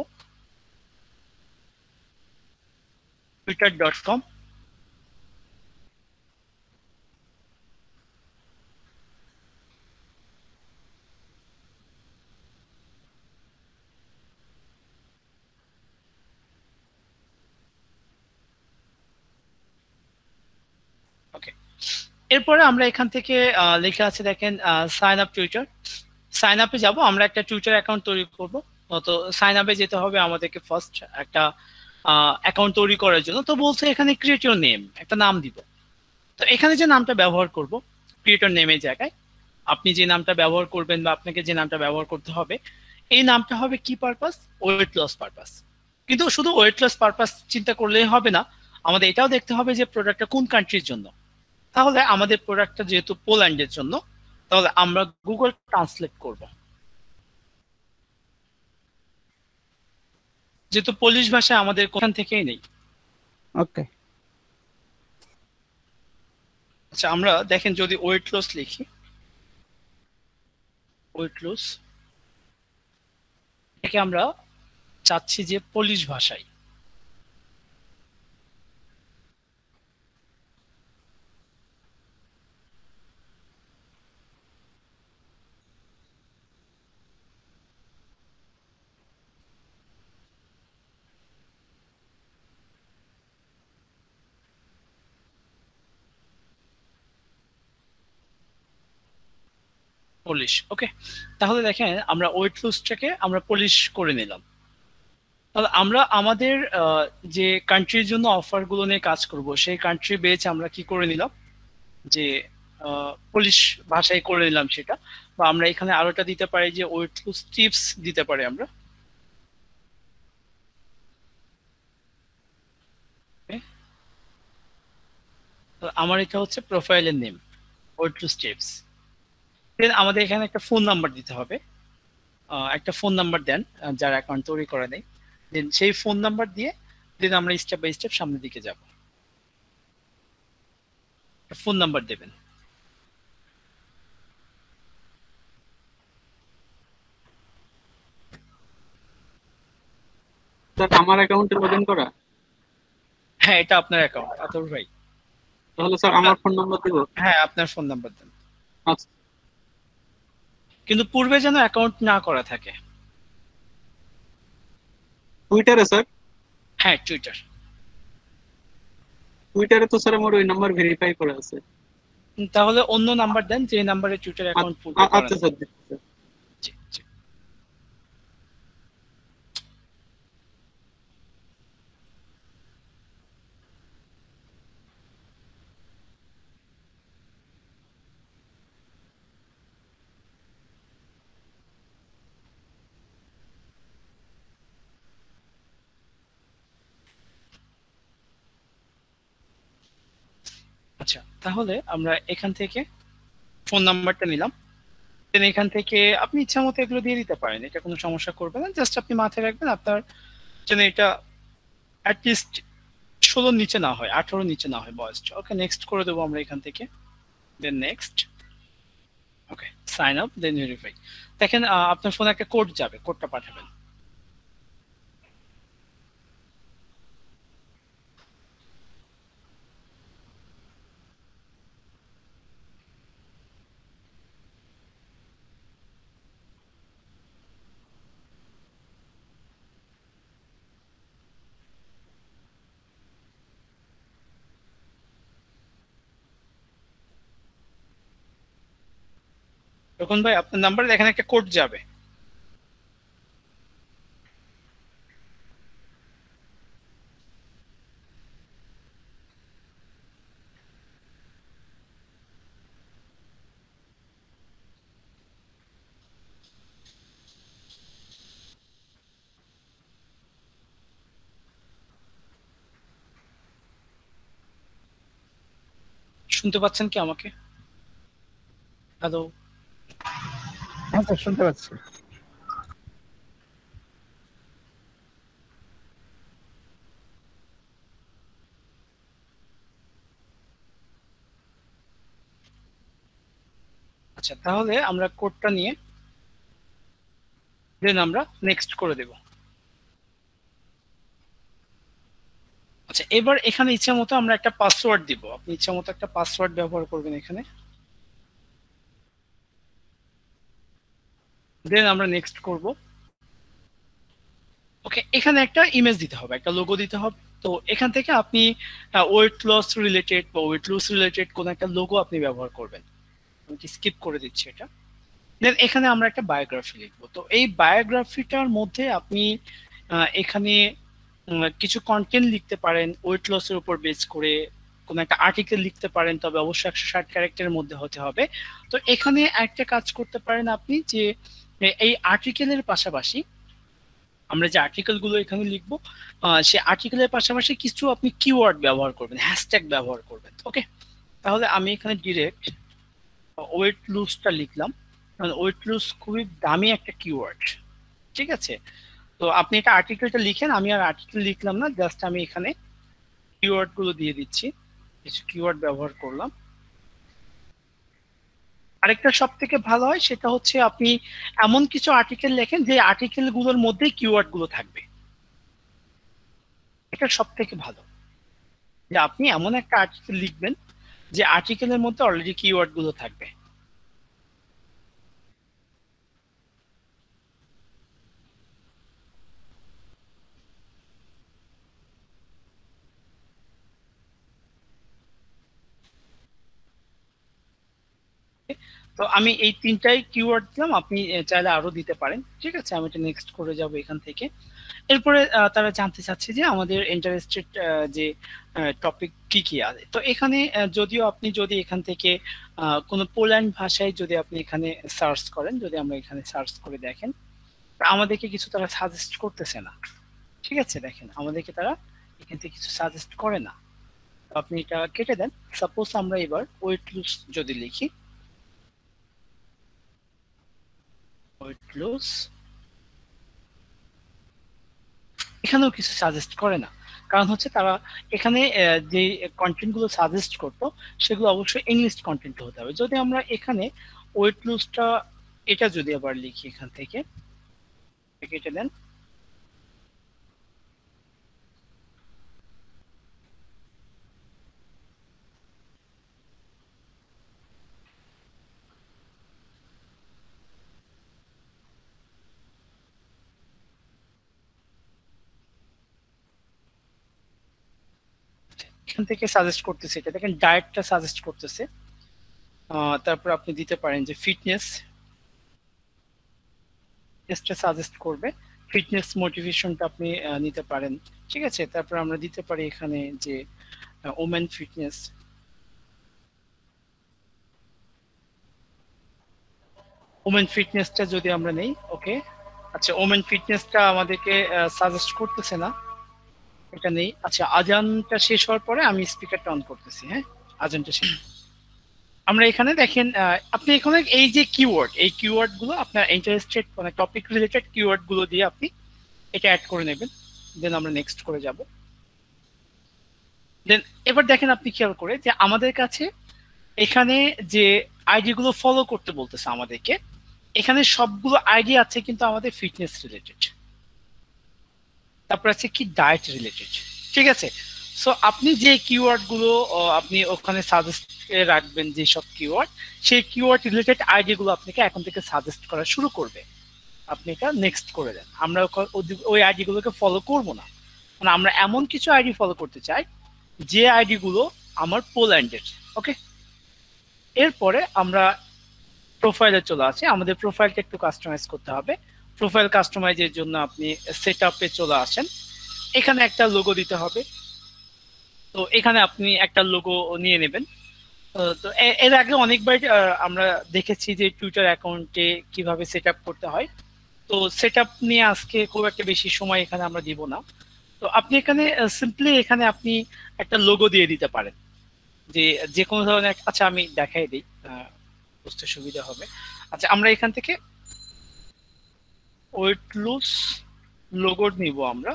টুইটার ডট কম। ওকে, এরপরে আমরা এখান থেকে লেখা আছে দেখেন সাইন আপ টুইটার। সাইন আপে যাব, আমরা একটা টুইটার অ্যাকাউন্ট তৈরি করব। তো সাইন আপে যেতে হবে আমাদেরকে ফার্স্ট একটা অ্যাকাউন্ট তৈরি করার জন্য। তো বলছে এখানে ক্রিয়েট ইউর নেম, একটা নাম দিব। তো এখানে যে নামটা ব্যবহার করব ক্রিয়েটর নেমের জায়গায়, আপনি যে নামটা ব্যবহার করবেন বা আপনাকে যে নামটা ব্যবহার করতে হবে, এই নামটা হবে কি পারপাস? Wait loss purpose. কিন্তু শুধু ওয়েট লস পারপাস চিন্তা করলেই হবে না, আমাদের এটাও দেখতে হবে যে প্রোডাক্টটা কোন কান্ট্রির জন্য। তাহলে আমাদের প্রোডাক্টটা যেহেতু পোল্যান্ডের জন্য, তাহলে আমরা গুগল ট্রান্সলেট করব। যেহেতু পোলিশ ভাষা আমাদের কোথান থেকেই নেই। ওকে, আচ্ছা, আমরা দেখেন যদি ওয়েট লস লিখি, ওয়েট লস এটাকে আমরা চাচ্ছি যে পোলিশ ভাষায়। Polish, okay. তাহলে দেখেন আমরা ওয়েট লসটাকে আমরা পলিশ করে নিলাম। তাহলে আমরা আমাদের যে কান্ট্রির জন্য অফার গুলো নিয়ে কাজ করব, সেই কান্ট্রি বেচ আমরা কি করে নিলাম, যে পলিশ ভাষায় করে নিলাম সেটা। বা আমরা এখানে আরোটা দিতে পারি যে ওয়েট লস টিপস দিতে পারি আমরা। আমার এটা হচ্ছে প্রোফাইলের name, weight loss tips. Then আমাদের এখানে একটা ফোন নাম্বার দিতে হবে, একটা ফোন নাম্বার দেন যার অ্যাকাউন্ট তৈরি করে নেই। দেন সেই ফোন নাম্বার দিয়ে দেন আমরা স্টেপ বাই স্টেপ সামনের দিকে যাব। ফোন নাম্বার দেবেন। স্যার আমার অ্যাকাউন্টে লগ ইন করা? হ্যাঁ, এটা আপনার অ্যাকাউন্ট আতর ভাই। তাহলে স্যার আমার ফোন নাম্বার দিব? হ্যাঁ, আপনার ফোন নাম্বার দেন। আচ্ছা। কিন্তু পূর্বে যেন অ্যাকাউন্ট না করা থাকে। টুইটারে স্যার? হ্যাঁ, টুইটার। টুইটারে তো স্যার আমার ওই নাম্বার ভেরিফাই করা আছে। তাহলে অন্য নাম্বার দেন যে নাম্বারে টুইটার অ্যাকাউন্ট পূর্বে করা আচ্ছা নেই। স্যার, দিচ্ছি স্যার। জি, জি। আচ্ছা, তাহলে আমরা এখান থেকে ফোন নাম্বারটা নিলাম। দেন এখান থেকে আপনি ইচ্ছা মতো এগুলো দিয়ে দিতে পারেন, এটা কোনো সমস্যা করবে না। জাস্ট আপনি মাথায় রাখবেন আপনার যেন এটা অ্যাটলিস্ট ষোলোর নিচে না হয়, আঠারোর নিচে না হয় বয়সটা। ওকে, নেক্সট করে দেবো আমরা এখান থেকে। Then next. Okay, sign up then verify. দেখেন আহ, আপনার ফোনে একটা কোড যাবে, কোডটা পাঠাবেন। তখন ভাই আপনার নাম্বারে এখানে একটা কোড যাবে। শুনতে পাচ্ছেন কি আমাকে? হ্যালো? হ্যাঁ স্যার, শুনতে পাচ্ছি। আচ্ছা, তাহলে আমরা কোডটা নিয়ে দেন আমরা নেক্সট করে দেব। আচ্ছা, এবার এখানে ইচ্ছা মতো আমরা একটা পাসওয়ার্ড দিব। আপনি ইচ্ছা মতো একটা পাসওয়ার্ড ব্যবহার করবেন এখানে। দেন আমরা নেক্সট করব। ওকে, এখানে একটা ইমেজ দিতে হবে, একটা লোগো দিতে হবে। তো এখান থেকে আপনি ওয়েট লস রিলেটেড বা ওয়েট লুজ রিলেটেড কোন একটা লোগো আপনি ব্যবহার করবেন। আমি স্কিপ করে দিচ্ছি এটা। দেন এখানে আমরা একটা বায়োগ্রাফি লিখবো। তো এই বায়োগ্রাফিটার মধ্যে আপনি আহ, এখানে উম, কিছু কন্টেন্ট লিখতে পারেন ওয়েট লসের উপর বেস করে, কোন একটা আর্টিকেল লিখতে পারেন, তবে অবশ্যই একশো ষাট ক্যারেক্টারের মধ্যে হতে হবে। তো এখানে একটা কাজ করতে পারেন আপনি যে এ- এই আর্টিকেলের পাশাপাশি আমরা যে আর্টিকেল গুলো এখানে লিখবো আহ, সেই আর্টিকেলের পাশাপাশি কিছু আপনি কিওয়ার্ড ব্যবহার করবেন, হ্যাশট্যাগ ব্যবহার করবেন। ওকে, তাহলে আমি এখানে ডিরেক্ট ওয়েট লুজটা লিখলাম, কারণ ওয়েট লুজ খুবই দামি একটা কিওয়ার্ড। ঠিক আছে, তো আপনি এটা আর্টিকেলটা লিখেন, আমি আর আর্টিকেল লিখলাম না, জাস্ট আমি এখানে কিওয়ার্ড গুলো দিয়ে দিচ্ছি, কিছু কিওয়ার্ড ব্যবহার করলাম। আরেকটা সব থেকে ভালো হয় সেটা হচ্ছে আপনি এমন কিছু আর্টিকেল লেখেন যে আর্টিকেল গুলোর মধ্যেই কিওয়ার্ড গুলো থাকবে। এটা সব থেকে ভালো যে আপনি এমন একটা আর্টিকেল লিখবেন যে আর্টিকেলের মধ্যে অলরেডি কিওয়ার্ড গুলো থাকবে। তো আমি এই তিনটাই কিওয়ার্ড দিলাম, আপনি আহ, চাইলে আরো দিতে পারেন। ঠিক আছে, আমি এটা নেক্সট করে যাব এখান থেকে। এরপরে আহ, তারা জানতে চাচ্ছে যে আমাদের ইন্টারেস্টেড যে টপিক কি কি আছে। তো এখানে আহ, যদিও আপনি যদি এখান থেকে আহ, কোনো পোল্যান্ড ভাষায় যদি আপনি এখানে সার্চ করেন, যদি আমরা এখানে সার্চ করে দেখেন, তা আমাদেরকে কিছু তারা সাজেস্ট করতেছে না। ঠিক আছে, দেখেন আমাদেরকে তারা এখান থেকে কিছু সাজেস্ট করে না। তো আপনি এটা কেটে দেন। সাপোজ আমরা এবার ওয়েট লুজ যদি লিখি, ওয়েট লুজ এখানেও কিছু সাজেস্ট করে না, কারণ হচ্ছে তারা এখানে আহ, যে কন্টেন্ট গুলো সাজেস্ট করতো সেগুলো অবশ্যই ইংলিশ কন্টেন্ট হতে হবে। যদি আমরা এখানে ওয়েট লুজটা এটা যদি আবার লিখি এখান থেকে কেটে দেন, এখান থেকে সাজেস্ট করতেছে, এটা দেখেন ডায়েটটা সাজেস্ট করতেছে। আহ, তারপর আপনি দিতে পারেন যে ফিটনেস টেস্টটা সাজেস্ট করবে, ফিটনেস মোটিভেশনটা আপনি আহ, নিতে পারেন। ঠিক আছে, তারপর আমরা দিতে পারি এখানে যে ওমেন ফিটনেস, ওমেন ফিটনেসটা যদি আমরা নেই, ওকে। আচ্ছা, ওমেন ফিটনেসটা আমাদেরকে সাজেস্ট করতেছে না, এটা নেই। আচ্ছা, আজানটা শেষ হওয়ার পরে আমি স্পিকারটা অন করতেছি। হ্যাঁ, আজানটা শেষ। আমরা এখানে দেখেন আহ, আপনি এখানে এই যে কিওয়ার্ড, এই কিওয়ার্ড গুলো আপনার ইন্টারেস্টেড মানে টপিক রিলেটেড কিওয়ার্ড গুলো দিয়ে আপনি এটা অ্যাড করে নেবেন। দেন আমরা নেক্সট করে যাব। দেন এবার দেখেন আপনি খেয়াল করে যে আমাদের কাছে এখানে যে আইডি গুলো ফলো করতে বলতেছে আমাদেরকে, এখানে সবগুলো আইডি আছে কিন্তু আমাদের ফিটনেস রিলেটেড, তারপর আছে কি ডায়েট রিলেটেড। ঠিক আছে, সো আপনি যে কিওয়ার্ড গুলো আহ, আপনি ওখানে সাজেস্ট রাখবেন, যে সব কিওয়ার্ড, সেই কিওয়ার্ড রিলেটেড আইডি গুলো আপনাকে এখন থেকে সাজেস্ট করা শুরু করবে। আপনি এটা নেক্সট করে দেন। আমরা ওখ- ওদি- ওই আইডি গুলোকে ফলো করব না, মানে আমরা এমন কিছু আইডি ফলো করতে চাই যে আইডি গুলো আমার পোল্যান্ডের। ওকে, এরপরে আমরা প্রোফাইলে চলে আসি। আমাদের প্রোফাইলটা একটু কাস্টমাইজ করতে হবে। প্রোফাইল কাস্টমাইজের জন্য আপনি সেট আপে চলে আসেন, এখানে একটা লোগো দিতে হবে। তো এখানে আপনি একটা লোগো নিয়ে নেবেন। আহ, তো এ- এর আগে অনেকবার আহ, আমরা দেখেছি যে টুইটার অ্যাকাউন্টে কিভাবে সেট আপ করতে হয়। তো সেট আপ নিয়ে আজকে খুব একটা বেশি সময় এখানে আমরা দিব না। তো আপনি এখানে সিম্পলি এখানে আপনি একটা লোগো দিয়ে দিতে পারেন, যে যে কোনো ধরনের। আচ্ছা, আমি দেখাই দিই, আহ, বুঝতে সুবিধা হবে। আচ্ছা, আমরা এখান থেকে ওয়েট লুজ লোগো নিব। আমরা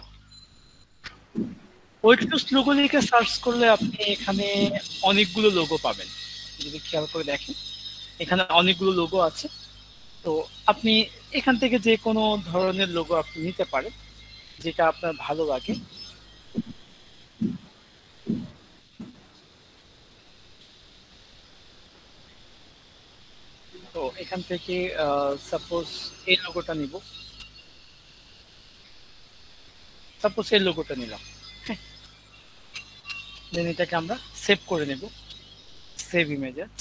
ওয়েট লুজ লোগো লিখে সার্চ করলে আপনি এখানে অনেকগুলো লোগো পাবেন। যদি খেয়াল করে দেখেন, এখানে অনেকগুলো লোগো আছে। তো আপনি এখান থেকে যে কোনো ধরনের লোগো আপনি নিতে পারেন, যেটা আপনার ভালো লাগে। তো এখান থেকে সাপোজ এই লোগোটা নিব, সাপোজ এই লোগোটা নিলাম। হ্যাঁ, দেন এটাকে আমরা সেভ করে নেব, সেভ ইমেজেস।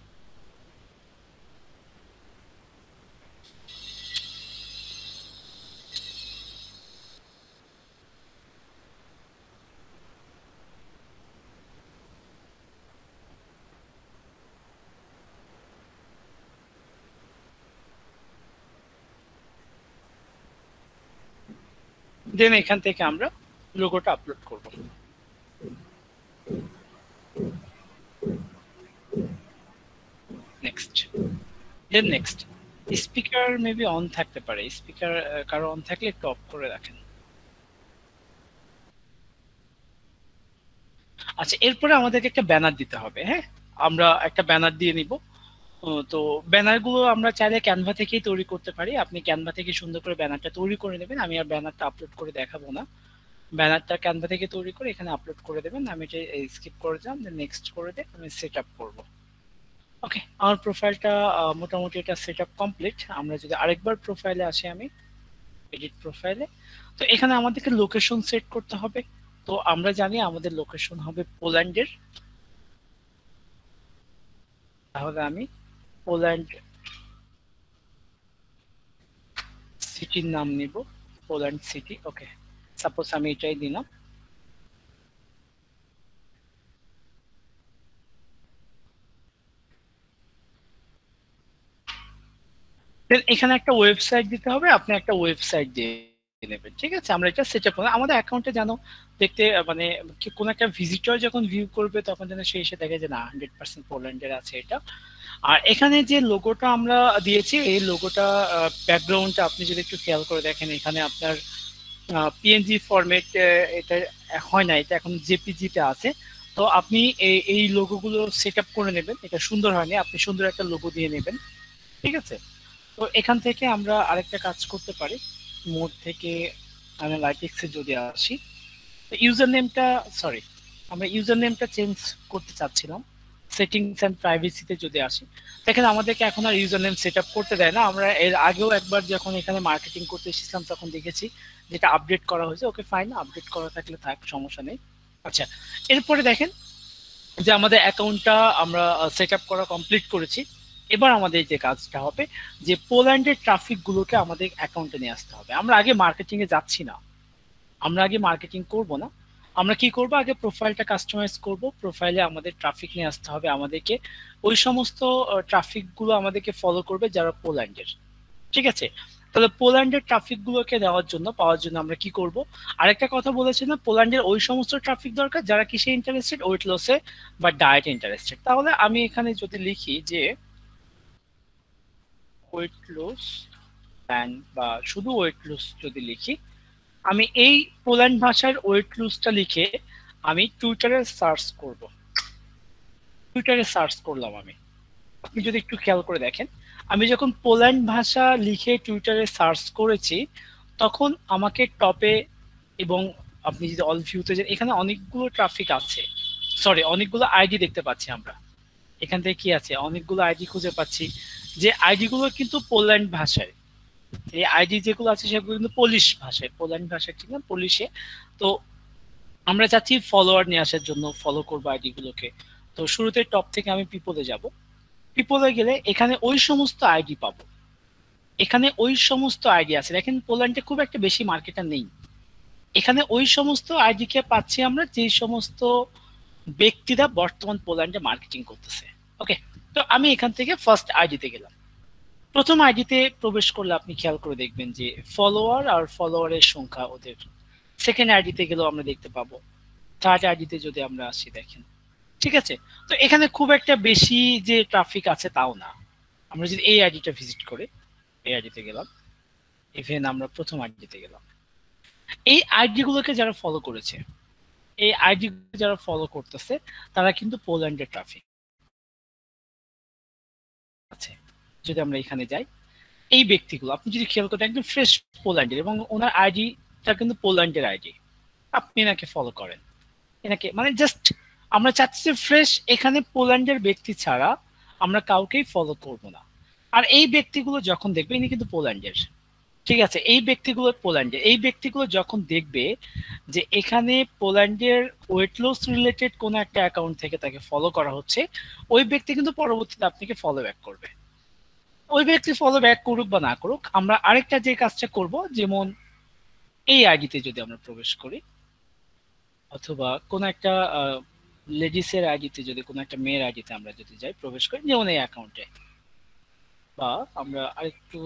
দেন এখান থেকে আমরা লোগোটা আপলোড করব। Next, then next. Speaker maybe on থাকতে পারে, স্পিকার কারো অন থাকলে একটু অফ করে রাখেন। আচ্ছা, এরপরে আমাদেরকে একটা ব্যানার দিতে হবে। হ্যাঁ, আমরা একটা ব্যানার দিয়ে নিব। ও, তো ব্যানার গুলো আমরা চাইলে ক্যানভা থেকেই তৈরি করতে পারি। আপনি ক্যানভা থেকে সুন্দর করে ব্যানারটা তৈরি করে নেবেন। আমি আর ব্যানারটা আপলোড করে দেখাবো না, ব্যানারটা ক্যানভা থেকে তৈরি করে এখানে আপলোড করে দেবেন। আমি এটা স্কিপ করে দিলাম, নেক্সট করে দিয়ে আমি সেট আপ করবো। ওকে, আমার প্রোফাইলটা মোটামুটি এটা সেট আপ কমপ্লিট। আমরা যদি আরেকবার প্রোফাইলে আসি, আমি এডিট প্রোফাইলে, তো এখানে আমাদেরকে লোকেশন সেট করতে হবে। তো আমরা জানি আমাদের লোকেশন হবে পোল্যান্ডের, তাহলে আমি পোল্যান্ড সিটির নাম নিব, পোল্যান্ড সিটি। ওকে, সাপোজ আমি এটাই দিলাম। দেন এখানে একটা ওয়েবসাইট দিতে হবে, আপনি একটা ওয়েবসাইট দিয়ে নেবেন। ঠিক আছে, আমরা এটা সেট আপ আমাদের অ্যাকাউন্টে যেন দেখতে আহ, মানে কি কোন একটা ভিজিটর যখন ভিউ করবে তখন যেন সে এসে দেখে যে না, হান্ড্রেড পার্সেন্ট পোল্যান্ডের আছে এটা। আর এখানে যে লোগোটা আমরা দিয়েছি, এই লোগোটা ব্যাকগ্রাউন্ডটা আপনি যদি একটু খেয়াল করে দেখেন, এখানে আপনার পিএনজি ফরম্যাট এটা হয় না, এটা এখন জেপিজি তে আছে। তো আপনি এই এই লোগোগুলো সেট আপ করে নেবেন, এটা সুন্দর হয়নি, আপনি সুন্দর একটা লোগো দিয়ে নেবেন, ঠিক আছে। তো এখান থেকে আমরা আরেকটা কাজ করতে পারি, মোড থেকে অ্যানালাইটিক্সে যদি আসি, ইউজার নেমটা সরি আমরা ইউজার নেমটা চেঞ্জ করতে চাচ্ছিলাম। সেটিংস এন্ড প্রাইভেসিতে যদি আসি, দেখেন আমাদেরকে এখন আর ইউজার নেম সেট আপ করতে দেয় না। আমরা এর আগেও একবার যখন এখানে মার্কেটিং করতে এসেছিলাম তখন দেখেছি যেটা আপডেট করা হয়েছে। ওকে ফাইন, আপডেট করা থাকলে থাক, সমস্যা নেই। আচ্ছা, এরপরে দেখেন যে আমাদের অ্যাকাউন্টটা আমরা সেট আপ করা কমপ্লিট করেছি। এবার আমাদের যে কাজটা হবে যে পোল্যান্ডের ট্রাফিক গুলোকে আমাদের অ্যাকাউন্টে নিয়ে আসতে হবে। আমরা আগে মার্কেটিং এ যাচ্ছি না, আমরা আগে মার্কেটিং করব না। আমরা কি করব, আগে প্রোফাইলটা কাস্টমাইজ করব। প্রোফাইলে আমাদের ট্রাফিক নিয়ে আসতে হবে, আমাদেরকে ওই সমস্ত ট্রাফিক গুলো আমাদেরকে ফলো করবে যারা পোল্যান্ডের, ঠিক আছে। তাহলে পোল্যান্ডের ট্রাফিক গুলোকে দেওয়ার জন্য পাওয়ার জন্য আমরা কি করব, আরেকটা কথা বলেছি না, পোল্যান্ডের ওই সমস্ত ট্রাফিক দরকার যারা কিসে ইন্টারেস্টেড, ওয়েট লসে বা ডায়েটে ইন্টারেস্টেড। তাহলে আমি এখানে যদি লিখি যে ওয়েট লস প্ল্যান বা শুধু ওয়েট লস যদি লিখি, আমি এই পোল্যান্ড ভাষার ওয়েট লুজটা লিখে আমি টুইটারে সার্চ করব। টুইটারে সার্চ করলাম আমি, আপনি যদি একটু খেয়াল করে দেখেন, আমি যখন পোল্যান্ড ভাষা লিখে টুইটারে সার্চ করেছি তখন আমাকে টপে এবং আপনি যদি অল ভিউতে যান এখানে অনেকগুলো ট্রাফিক আছে, সরি অনেকগুলো আইডি দেখতে পাচ্ছি আমরা। এখান থেকে কি আছে, অনেকগুলো আইডি খুঁজে পাচ্ছি যে আইডি গুলো কিন্তু পোল্যান্ড ভাষায়। এই আইডি যেগুলো আছে সেগুলো কিন্তু পোলিশ ভাষায়, পোল্যান্ড ভাষায় ঠিক না, পোলিশে। তো আমরা চাচ্ছি ফলোয়ার নিয়ে আসার জন্য, ফলো করবো আইডি গুলোকে। তো শুরুতে টপ থেকে আমি পিপলে যাব। পিপলে গেলে এখানে ওই সমস্ত আইডি পাবো, এখানে ওই সমস্ত আইডি আছে। দেখেন পোল্যান্ডে খুব একটা বেশি মার্কেটার নেই, এখানে ওই সমস্ত আইডি কে পাচ্ছি আমরা যে সমস্ত ব্যক্তিরা বর্তমান পোল্যান্ডে মার্কেটিং করতেছে। ওকে, তো আমি এখান থেকে ফার্স্ট আইডিতে গেলাম। প্রথম আইডিতে প্রবেশ করলে আপনি খেয়াল করে দেখবেন যে ফলোয়ার আর ফলোয়ারের সংখ্যা ওদের। সেকেন্ড আইডিতে গেলেও আমরা দেখতে পাবো। থার্ড আইডিতে যদি আমরা আসি দেখেন, ঠিক আছে। তো এখানে খুব একটা বেশি যে ট্রাফিক আছে তাও না। আমরা যদি এই আইডিটা ভিজিট করি, এই আইডিতে গেলাম, ইভেন আমরা প্রথম আইডিতে গেলাম, এই আইডি গুলোকে যারা ফলো করেছে, এই আইডি যারা ফলো করতেছে তারা কিন্তু পোল্যান্ডের ট্রাফিক আছে। যদি আমরা এখানে যাই, এই ব্যক্তিগুলো আপনি যদি খেয়াল করেন একদম ফ্রেশ পোল্যান্ডের, এবং ওনার আইডিটা কিন্তু পোল্যান্ডের আইডি। আপনি এনাকে ফলো করেন, এনাকে মানে জাস্ট আমরা চাচ্ছি যে ফ্রেশ এখানে পোল্যান্ডের ব্যক্তি ছাড়া আমরা কাউকেই ফলো করব না। আর এই ব্যক্তিগুলো যখন দেখবে ইনি কিন্তু পোল্যান্ডের, ঠিক আছে, এই ব্যক্তিগুলো পোল্যান্ডের, এই ব্যক্তিগুলো যখন দেখবে যে এখানে পোল্যান্ডের ওয়েট লস রিলেটেড কোনো একটা অ্যাকাউন্ট থেকে তাকে ফলো করা হচ্ছে, ওই ব্যক্তি কিন্তু পরবর্তীতে আপনাকে ফলো ব্যাক করবে। ওই ব্যক্তি ফলো ব্যাক করুক বা না করুক, আমরা আরেকটা যে কাজটা করব, যেমন এই আইডিতে যদি আমরা প্রবেশ করি অথবা কোন একটা লেডিসের আইডিতে, যদি কোনো একটা মেয়ের আইডিতে আমরা যদি যাই প্রবেশ করি, যেমন এই অ্যাকাউন্টে, বা আমরা আরেকটু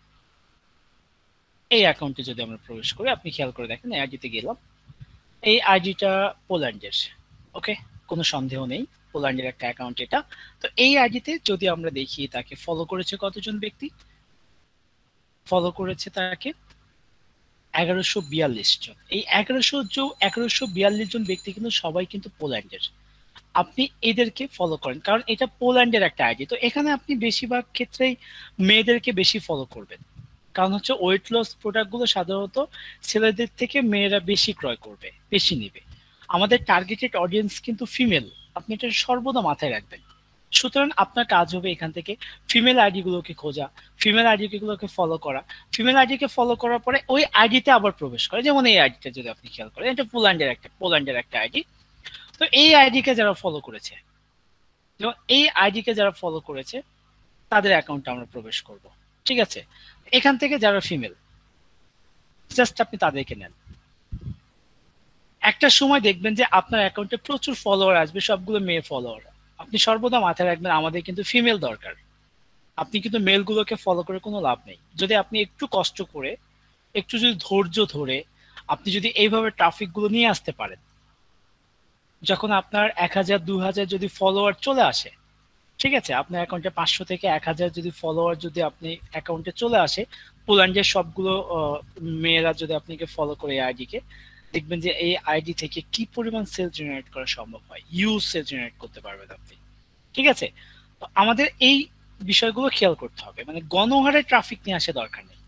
এই অ্যাকাউন্টে যদি আমরা প্রবেশ করি, আপনি খেয়াল করে দেখেন এই আইডিতে গেলাম, এই আইডিটা পোল্যান্ডের। ওকে, কোনো সন্দেহ নেই পোল্যান্ডের একটা অ্যাকাউন্ট এটা। তো এই আইডিতে যদি আমরা দেখি তাকে ফলো করেছে কতজন ব্যক্তি, ফলো করেছে তাকে এগারোশো বিয়াল্লিশ জন। এই এগারোশো এগারোশো বিয়াল্লিশ জন ব্যক্তি কিন্তু সবাই কিন্তু পোল্যান্ডের। আপনি এদেরকে ফলো করেন কারণ এটা পোল্যান্ডের একটা আইডি। তো এখানে আপনি বেশিরভাগ ক্ষেত্রেই মেয়েদেরকে বেশি ফলো করবেন, কারণ হচ্ছে ওয়েট লস প্রোডাক্টগুলো সাধারণত ছেলেদের থেকে মেয়েরা বেশি ক্রয় করবে, বেশি নেবে। আমাদের টার্গেটেড অডিয়েন্স কিন্তু ফিমেল, আপনি এটা সর্বদা মাথায় রাখবেন। সুতরাং আপনার কাজ হবে এখান থেকে ফিমেল আইডি গুলোকে খোঁজা, ফিমেল আইডি গুলোকে ফলো করা, ফিমেল আইডি কে ফলো করার পরে ওই আইডিতে আবার প্রবেশ করে। যেমন এই আইডিটা যদি আপনি খেয়াল করেন, এটা পোল্যান্ডের একটা পোল্যান্ডের একটা আইডি। তো এই আইডি কে যারা ফলো করেছে, যেমন এই আইডি কে যারা ফলো করেছে তাদের অ্যাকাউন্টে আমরা প্রবেশ করব, ঠিক আছে। এখান থেকে যারা ফিমেল জাস্ট আপনি তাদেরকে নেন। একটা সময় দেখবেন যে আপনার অ্যাকাউন্টে প্রচুর ফলোয়ার আসবে, সবগুলো মেয়ে ফলোয়ার। আপনি সর্বদা মাথায় রাখবেন আমাদের কিন্তু ফিমেল দরকার। আপনি কিন্তু মেলগুলোকে ফলো করে কোনো লাভ নেই। যদি আপনি একটু কষ্ট করে, একটু যদি ধৈর্য ধরে আপনি যদি এইভাবে ট্রাফিক গুলো নিয়ে আসতে পারেন, যখন আপনার এক হাজার দু হাজার যদি ফলোয়ার চলে আসে, ঠিক আছে, আপনার অ্যাকাউন্টে পাঁচশো থেকে এক হাজার যদি ফলোয়ার যদি আপনি অ্যাকাউন্টে চলে আসে, পোল্যান্ডের সবগুলো আহ, মেয়েরা যদি আপনাকে ফলো করে এই আইডি কে, দেখবেন যে এই আইডি থেকে কি পরিমাণ সেল জেনারেট করা সম্ভব হয়, ইউজ সেল জেনারেট করতে পারবেন আপনি। ঠিক আছে, তো আমাদের এই বিষয়গুলো খেয়াল করতে হবে, মানে গণহারে ট্রাফিক নিয়ে আসে দরকার নেই,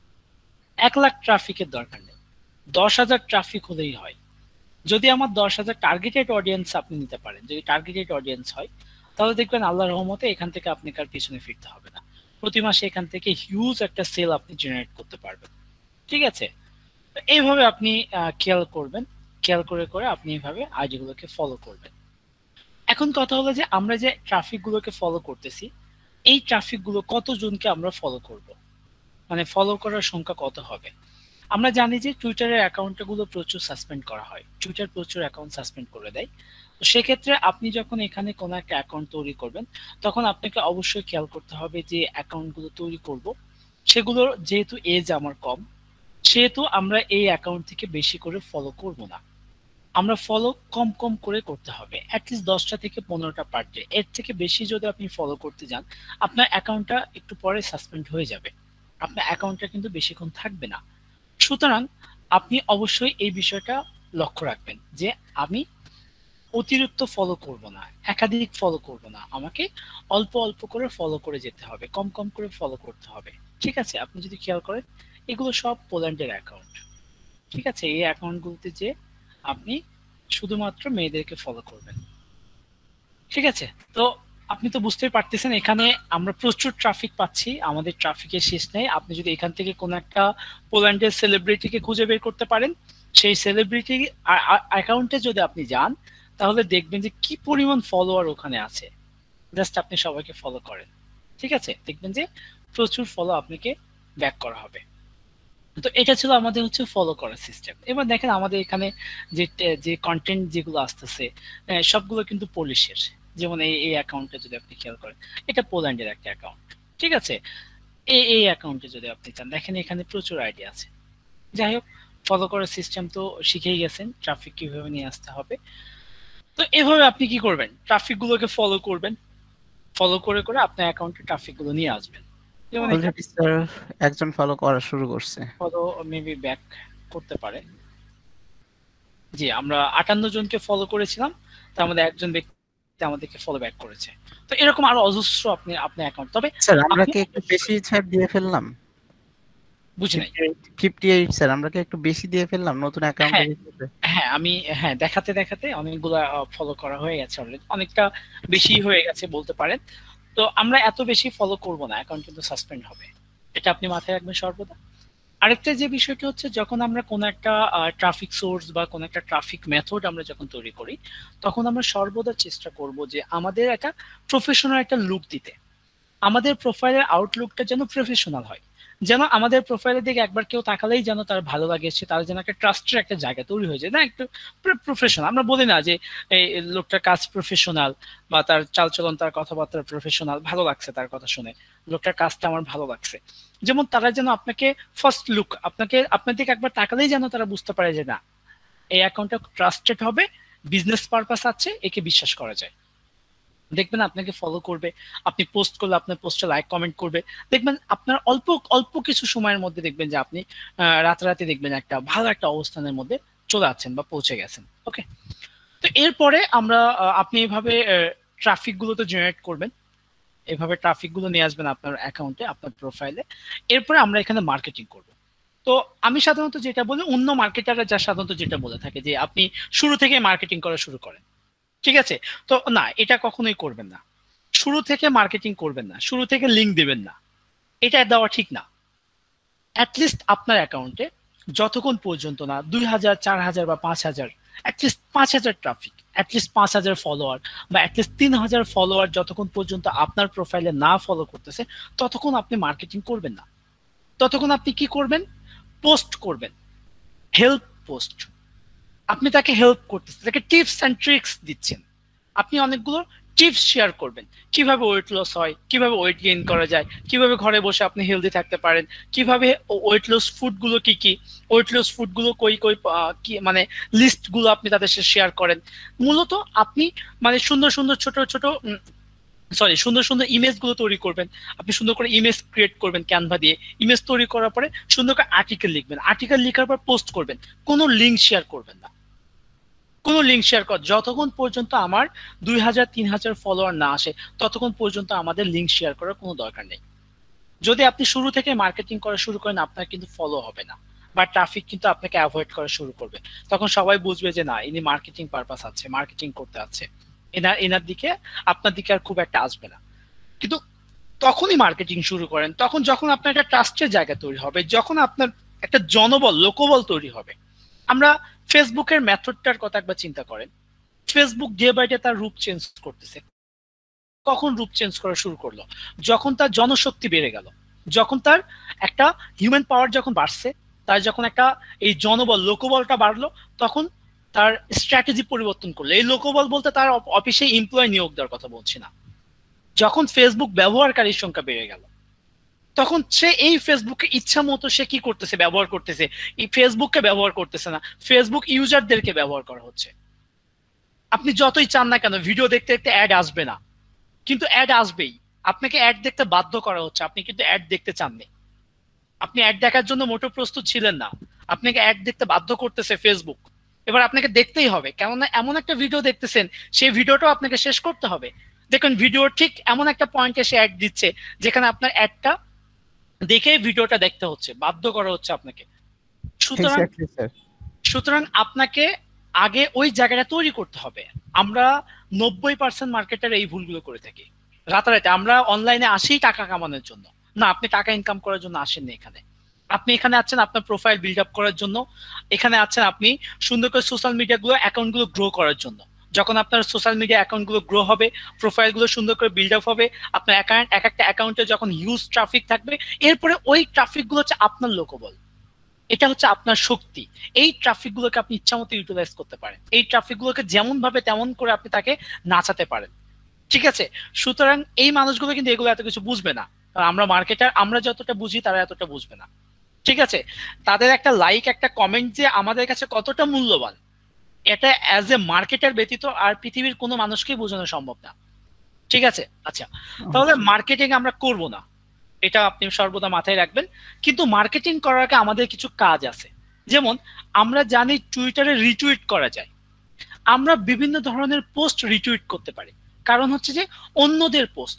এক লাখ ট্রাফিকের দরকার নেই, দশ হাজার ট্রাফিক হলেই হয়। যদি আমার দশ হাজার টার্গেটেড অডিয়েন্স আপনি নিতে পারেন, যদি টার্গেটেড অডিয়েন্স হয়, তাহলে দেখবেন আল্লাহর রহমতে এখান থেকে আপনি কার পিছনে ফিরতে হবে না, প্রতি মাসে এখান থেকে হিউজ একটা সেল আপনি জেনারেট করতে পারবেন। ঠিক আছে, তো এইভাবে আপনি আহ, খেয়াল করবেন, খেয়াল করে করে আপনি এইভাবে আইডি গুলোকে ফলো করবেন। এখন কথা হলো যে আমরা যে ট্রাফিক গুলোকে ফলো করতেছি, এই ট্রাফিক গুলো কতজনকে আমরা ফলো করব, মানে ফলো করার সংখ্যা কত হবে। আমরা জানি যে টুইটারের অ্যাকাউন্ট গুলো প্রচুর সাসপেন্ড করা হয়, টুইটার প্রচুর অ্যাকাউন্ট সাসপেন্ড করে দেয়। তো সেক্ষেত্রে আপনি যখন এখানে কোনো একটা অ্যাকাউন্ট তৈরি করবেন, তখন আপনাকে অবশ্যই খেয়াল করতে হবে যে অ্যাকাউন্ট গুলো তৈরি করব সেগুলোর যেহেতু এজ আমার কম, সেহেতু আমরা এই অ্যাকাউন্ট থেকে বেশি করে ফলো করব না, আমরা ফলো কম কম করে করতে হবে, অ্যাটলিস্ট দশটা থেকে পনেরোটা পার ডে। এর থেকে বেশি যদি আপনি ফলো করতে যান, আপনার অ্যাকাউন্টটা একটু পরে সাসপেন্ড হয়ে যাবে, আপনার অ্যাকাউন্টটা কিন্তু বেশিক্ষণ থাকবে না। সুতরাং আপনি অবশ্যই এই বিষয়টা লক্ষ্য রাখবেন যে আমি অতিরিক্ত ফলো করব না, একাধিক ফলো করব না, আমাকে অল্প অল্প করে ফলো করে যেতে হবে, কম কম করে ফলো করতে হবে। ঠিক আছে, আপনি যদি খেয়াল করেন এগুলো সব পোল্যান্ডের অ্যাকাউন্ট। ঠিক আছে, এই অ্যাকাউন্টগুলোতে যে আপনি শুধুমাত্র মেয়েদেরকে ফলো করবেন। ঠিক আছে, তো আপনি তো বুঝতেই পারতেছেন এখানে আমরা প্রচুর ট্রাফিক পাচ্ছি, আমাদের ট্রাফিকের শেষ নেই। আপনি যদি এখান থেকে কোন একটা পোল্যান্ডের সেলিব্রিটিকে খুঁজে বের করতে পারেন, সেই সেলিব্রিটি অ্যাকাউন্টে যদি আপনি যান, তাহলে দেখবেন যে কি পরিমাণ ফলোয়ার ওখানে আছে, জাস্ট আপনি সবাইকে ফলো করেন। ঠিক আছে, দেখবেন যে প্রচুর ফলো আপনাকে ব্যাক করা হবে। তো এটা ছিল আমাদের হচ্ছে ফলো করার সিস্টেম। এবার দেখেন আমাদের এখানে যে যে কন্টেন্ট যেগুলো আসতেছে আহ, সবগুলো কিন্তু পলিশের। যেমন এই এই অ্যাকাউন্টে যদি আপনি খেয়াল করেন, এটা পোল্যান্ডের একটা অ্যাকাউন্ট। ঠিক আছে, এই এই অ্যাকাউন্টে যদি আপনি চান, দেখেন এখানে প্রচুর আইডিয়া আছে। যাই হোক, ফলো করার সিস্টেম তো শিখেই গেছেন, ট্রাফিক কিভাবে নিয়ে আসতে হবে। তো এভাবে আপনি কি করবেন, ট্রাফিক গুলোকে ফলো করবেন, ফলো করে করে আপনার অ্যাকাউন্টে ট্রাফিক গুলো নিয়ে আসবেন। যেমন অলরেডি স্যার একজন ফলো করা শুরু করছে। ফলো মেবি ব্যাক করতে পারে। জি, আমরা আটান্ন জনকে ফলো করেছিলাম, তার মধ্যে একজন ব্যক্তি আমাদেরকে ফলো ব্যাক করেছে। তো এরকম আরো অজস্র আপনি আপনার অ্যাকাউন্ট। তবে স্যার আমরা আপনি কি একটু বেশি ছাড় দিয়ে ফেললাম? বুঝি নাই। ফিফটি এইট স্যার, আমরা কি একটু বেশি দিয়ে ফেললাম নতুন অ্যাকাউন্ট? হ্যাঁ হ্যাঁ, আমি হ্যাঁ দেখাতে দেখাতে অনেকগুলা ফলো করা হয়ে গেছে অলরেডি, অনেকটা বেশি হয়ে গেছে বলতে পারেন। তো আমরা এত বেশি ফলো করব না, অ্যাকাউন্ট কিন্তু সাসপেন্ড হবে, এটা আপনি মাথায় রাখবেন সর্বদা। আরেকটা যে বিষয়টা হচ্ছে, যখন আমরা কোনো একটা ট্রাফিক সোর্স বা কোনো একটা ট্রাফিক মেথড আমরা যখন তৈরি করি, তখন আমরা সর্বদা চেষ্টা করব যে আমাদের একটা প্রফেশনাল একটা লুক দিতে, আমাদের প্রোফাইলের আউটলুকটা যেন প্রফেশনাল হয়, যেন আমাদের প্রোফাইলের দিকে একবার কেউ তাকালেই যেন তার ভালো লাগে, সে তার যেন একটা ট্রাস্টের একটা জায়গা তৈরি হয়ে যায়, না একটু প্রফেশনাল। আমরা বলি না যে এই লোকটার কাজ প্রফেশনাল, বা তার চালচলন তার কথাবার্তা প্রফেশনাল, ভালো লাগছে তার কথা শুনে, লোকটার কাজটা আমার ভালো লাগছে। যেমন তারা যেন আপনাকে ফার্স্ট লুক, আপনাকে আপনার দিকে একবার তাকালেই যেন তারা বুঝতে পারে যে না, এই অ্যাকাউন্টটা ট্রাস্টেড হবে, বিজনেস পারপাস আছে, একে বিশ্বাস করা যায়। দেখবেন আপনাকে ফলো করবে, আপনি পোস্ট করলে আপনার পোস্টে লাইক কমেন্ট করবে, দেখবেন আপনার অল্প অল্প কিছু সময়ের মধ্যে দেখবেন যে আপনি রাতারাতি দেখবেন একটা ভালো একটা অবস্থানের মধ্যে চলে আছেন বা পৌঁছে গেছেন। ওকে, তো এরপরে আমরা আপনি এইভাবে ট্রাফিক গুলো তো জেনারেট করবেন, এভাবে ট্রাফিক গুলো নিয়ে আসবেন আপনার অ্যাকাউন্টে, আপনার প্রোফাইলে। এরপরে আমরা এখানে মার্কেটিং করব। তো আমি সাধারণত যেটা বলি, অন্য মার্কেটাররা যা সাধারণত যেটা বলে থাকে যে আপনি শুরু থেকে মার্কেটিং করা শুরু করেন। ঠিক আছে, তো না, এটা কখনোই করবেন না, শুরু থেকে মার্কেটিং করবেন না, শুরু থেকে লিঙ্ক দিবেন না, এটা দেওয়া ঠিক না। অ্যাটলিস্ট আপনার অ্যাকাউন্টে যতক্ষণ পর্যন্ত না দুই হাজার চার হাজার বা পাঁচ হাজার অ্যাটলিস্ট পাঁচ হাজার ট্রাফিক, অ্যাটলিস্ট পাঁচ হাজার ফলোয়ার বা অ্যাটলিস্ট তিন হাজার ফলোয়ার যতক্ষণ পর্যন্ত আপনার প্রোফাইলে না ফলো করতেছে, ততক্ষণ আপনি মার্কেটিং করবেন না। ততক্ষণ আপনি কি করবেন, পোস্ট করবেন, হেল্প পোস্ট। আপনি তাকে হেল্প করতেছেন, তাকে টিপস অ্যান্ড ট্রিক্স দিচ্ছেন, আপনি অনেকগুলো টিপস শেয়ার করবেন, কিভাবে ওয়েট লস হয়, কিভাবে ওয়েট গেইন করা যায়, কিভাবে ঘরে বসে আপনি হেলদি থাকতে পারেন, কিভাবে ওয়েট লস ফুড গুলো কি কি, ওয়েট লস ফুড গুলো কই কই কি, মানে লিস্ট গুলো আপনি তাদের সাথে শেয়ার করেন। মূলত আপনি মানে সুন্দর সুন্দর ছোট ছোট সরি সুন্দর সুন্দর ইমেজ গুলো তৈরি করবেন। আপনি সুন্দর করে ইমেজ ক্রিয়েট করবেন ক্যানভা দিয়ে। ইমেজ তৈরি করার পরে সুন্দর করে আর্টিকেল লিখবেন। আর্টিকেল লেখার পর পোস্ট করবেন। কোনো লিঙ্ক শেয়ার করবেন না, কোনো লিঙ্ক শেয়ার কর যতক্ষণ পর্যন্ত আমার দুই হাজার তিন হাজার ফলোয়ার না আসে ততক্ষণ পর্যন্ত আমাদের লিঙ্ক শেয়ার করার কোনো দরকার নেই। যদি আপনি শুরু থেকে মার্কেটিং করা শুরু করেন আপনার কিন্তু ফলো হবে না, বা ট্রাফিক কিন্তু আপনাকে অ্যাভয়েড করা শুরু করবে। তখন সবাই বুঝবে যে না, ইনি মার্কেটিং পারপাস আছে, মার্কেটিং করতে আছে, এনার এনার দিকে আপনার দিকে আর খুব একটা আসবে না। কিন্তু তখনই মার্কেটিং শুরু করেন তখন যখন আপনার একটা ট্রাস্টের জায়গা তৈরি হবে, যখন আপনার একটা জনবল লোকবল তৈরি হবে। আমরা ফেসবুকের মেথডটার কথা একবার চিন্তা করেন। ফেসবুক ডে বাই ডে তার রূপ চেঞ্জ করতেছে। কখন রূপ চেঞ্জ করা শুরু করলো? যখন তার জনশক্তি বেড়ে গেল, যখন তার একটা হিউম্যান পাওয়ার যখন বাড়ছে, তার যখন একটা এই জনবল লোকবলটা বাড়লো, তখন তার স্ট্র্যাটেজি পরিবর্তন করলো। এই লোকবল বলতে তার অফিসে এমপ্লয় নিয়োগ দেওয়ার কথা বলছি না। যখন ফেসবুক ব্যবহারকারীর সংখ্যা বেড়ে গেল তখন সে এই ফেসবুকে ইচ্ছা মতো সে কি করতেছে, ব্যবহার করতেছে। এই ফেসবুককে ব্যবহার করতেছে না, ফেসবুক ইউজারদেরকে ব্যবহার করা হচ্ছে। আপনি যতই চান না কেন ভিডিও দেখতে দেখতে অ্যাড আসবে না, কিন্তু অ্যাড আসবেই। আপনাকে অ্যাড দেখতে বাধ্য করা হচ্ছে, আপনি কিন্তু অ্যাড দেখতে চাননি। আপনি অ্যাড দেখার জন্য মোটেও প্রস্তুত ছিলেন না, আপনাকে অ্যাড দেখতে বাধ্য করতেছে ফেসবুক। এবার আপনাকে দেখতেই হবে, কেননা এমন একটা ভিডিও দেখতেছেন, সেই ভিডিওটাও আপনাকে শেষ করতে হবে। দেখুন ভিডিওর ঠিক এমন একটা পয়েন্টে সে অ্যাড দিচ্ছে যেখানে আপনার অ্যাডটা দেখে ভিডিওটা দেখতে হচ্ছে, বাধ্য করা হচ্ছে আপনাকে। সুতরাং এক্স্যাক্টলি স্যার। সুতরাং আপনাকে আগে ওই জায়গাটা তৈরি করতে হবে। আমরা নব্বই পার্সেন্ট মার্কেটের এই ভুলগুলো করে থাকি। রাতারাতি আমরা অনলাইনে আসি টাকা কামানোর জন্য, না, আপনি টাকা ইনকাম করার জন্য আসেননি এখানে। আপনি এখানে আছেন আপনার প্রোফাইল বিল্ড আপ করার জন্য, এখানে আছেন আপনি সুন্দর করে সোশ্যাল মিডিয়া গুলো অ্যাকাউন্ট গুলো গ্রো করার জন্য। যখন আপনার সোশ্যাল মিডিয়া অ্যাকাউন্ট গুলো গ্রো হবে, প্রোফাইল গুলো সুন্দর করে বিল্ড আপ হবে, আপনার অ্যাকাউন্ট এক একটা অ্যাকাউন্টে যখন হিউজ ট্রাফিক থাকবে, এরপরে ওই ট্রাফিক গুলো হচ্ছে আপনার লোকবল, এটা হচ্ছে আপনার শক্তি। এই ট্রাফিক গুলোকে আপনি ইচ্ছা মতো ইউটিলাইজ করতে পারেন, এই ট্রাফিক গুলোকে যেমন ভাবে তেমন করে আপনি তাকে নাচাতে পারেন। ঠিক আছে? সুতরাং এই মানুষগুলো কিন্তু এগুলো এত কিছু বুঝবে না। আমরা মার্কেটার, আমরা যতটা বুঝি তারা এতটা বুঝবে না। ঠিক আছে? তাদের একটা লাইক একটা কমেন্ট যে আমাদের কাছে কতটা মূল্যবান, এটা অ্যাজ এ মার্কেটার ব্যতীত আর পৃথিবীর কোনো মানুষকেই বোঝানো সম্ভব না। ঠিক আছে? আচ্ছা, তাহলে মার্কেটিং আমরা করব না, এটা আপনি সর্বদা মাথায় রাখবেন। কিন্তু মার্কেটিং করার আগে আমাদের কিছু কাজ আছে। যেমন আমরা জানি টুইটারে রিটুইট করা যায়, আমরা বিভিন্ন ধরনের পোস্ট রিটুইট করতে পারি। কারণ হচ্ছে যে অন্যদের পোস্ট,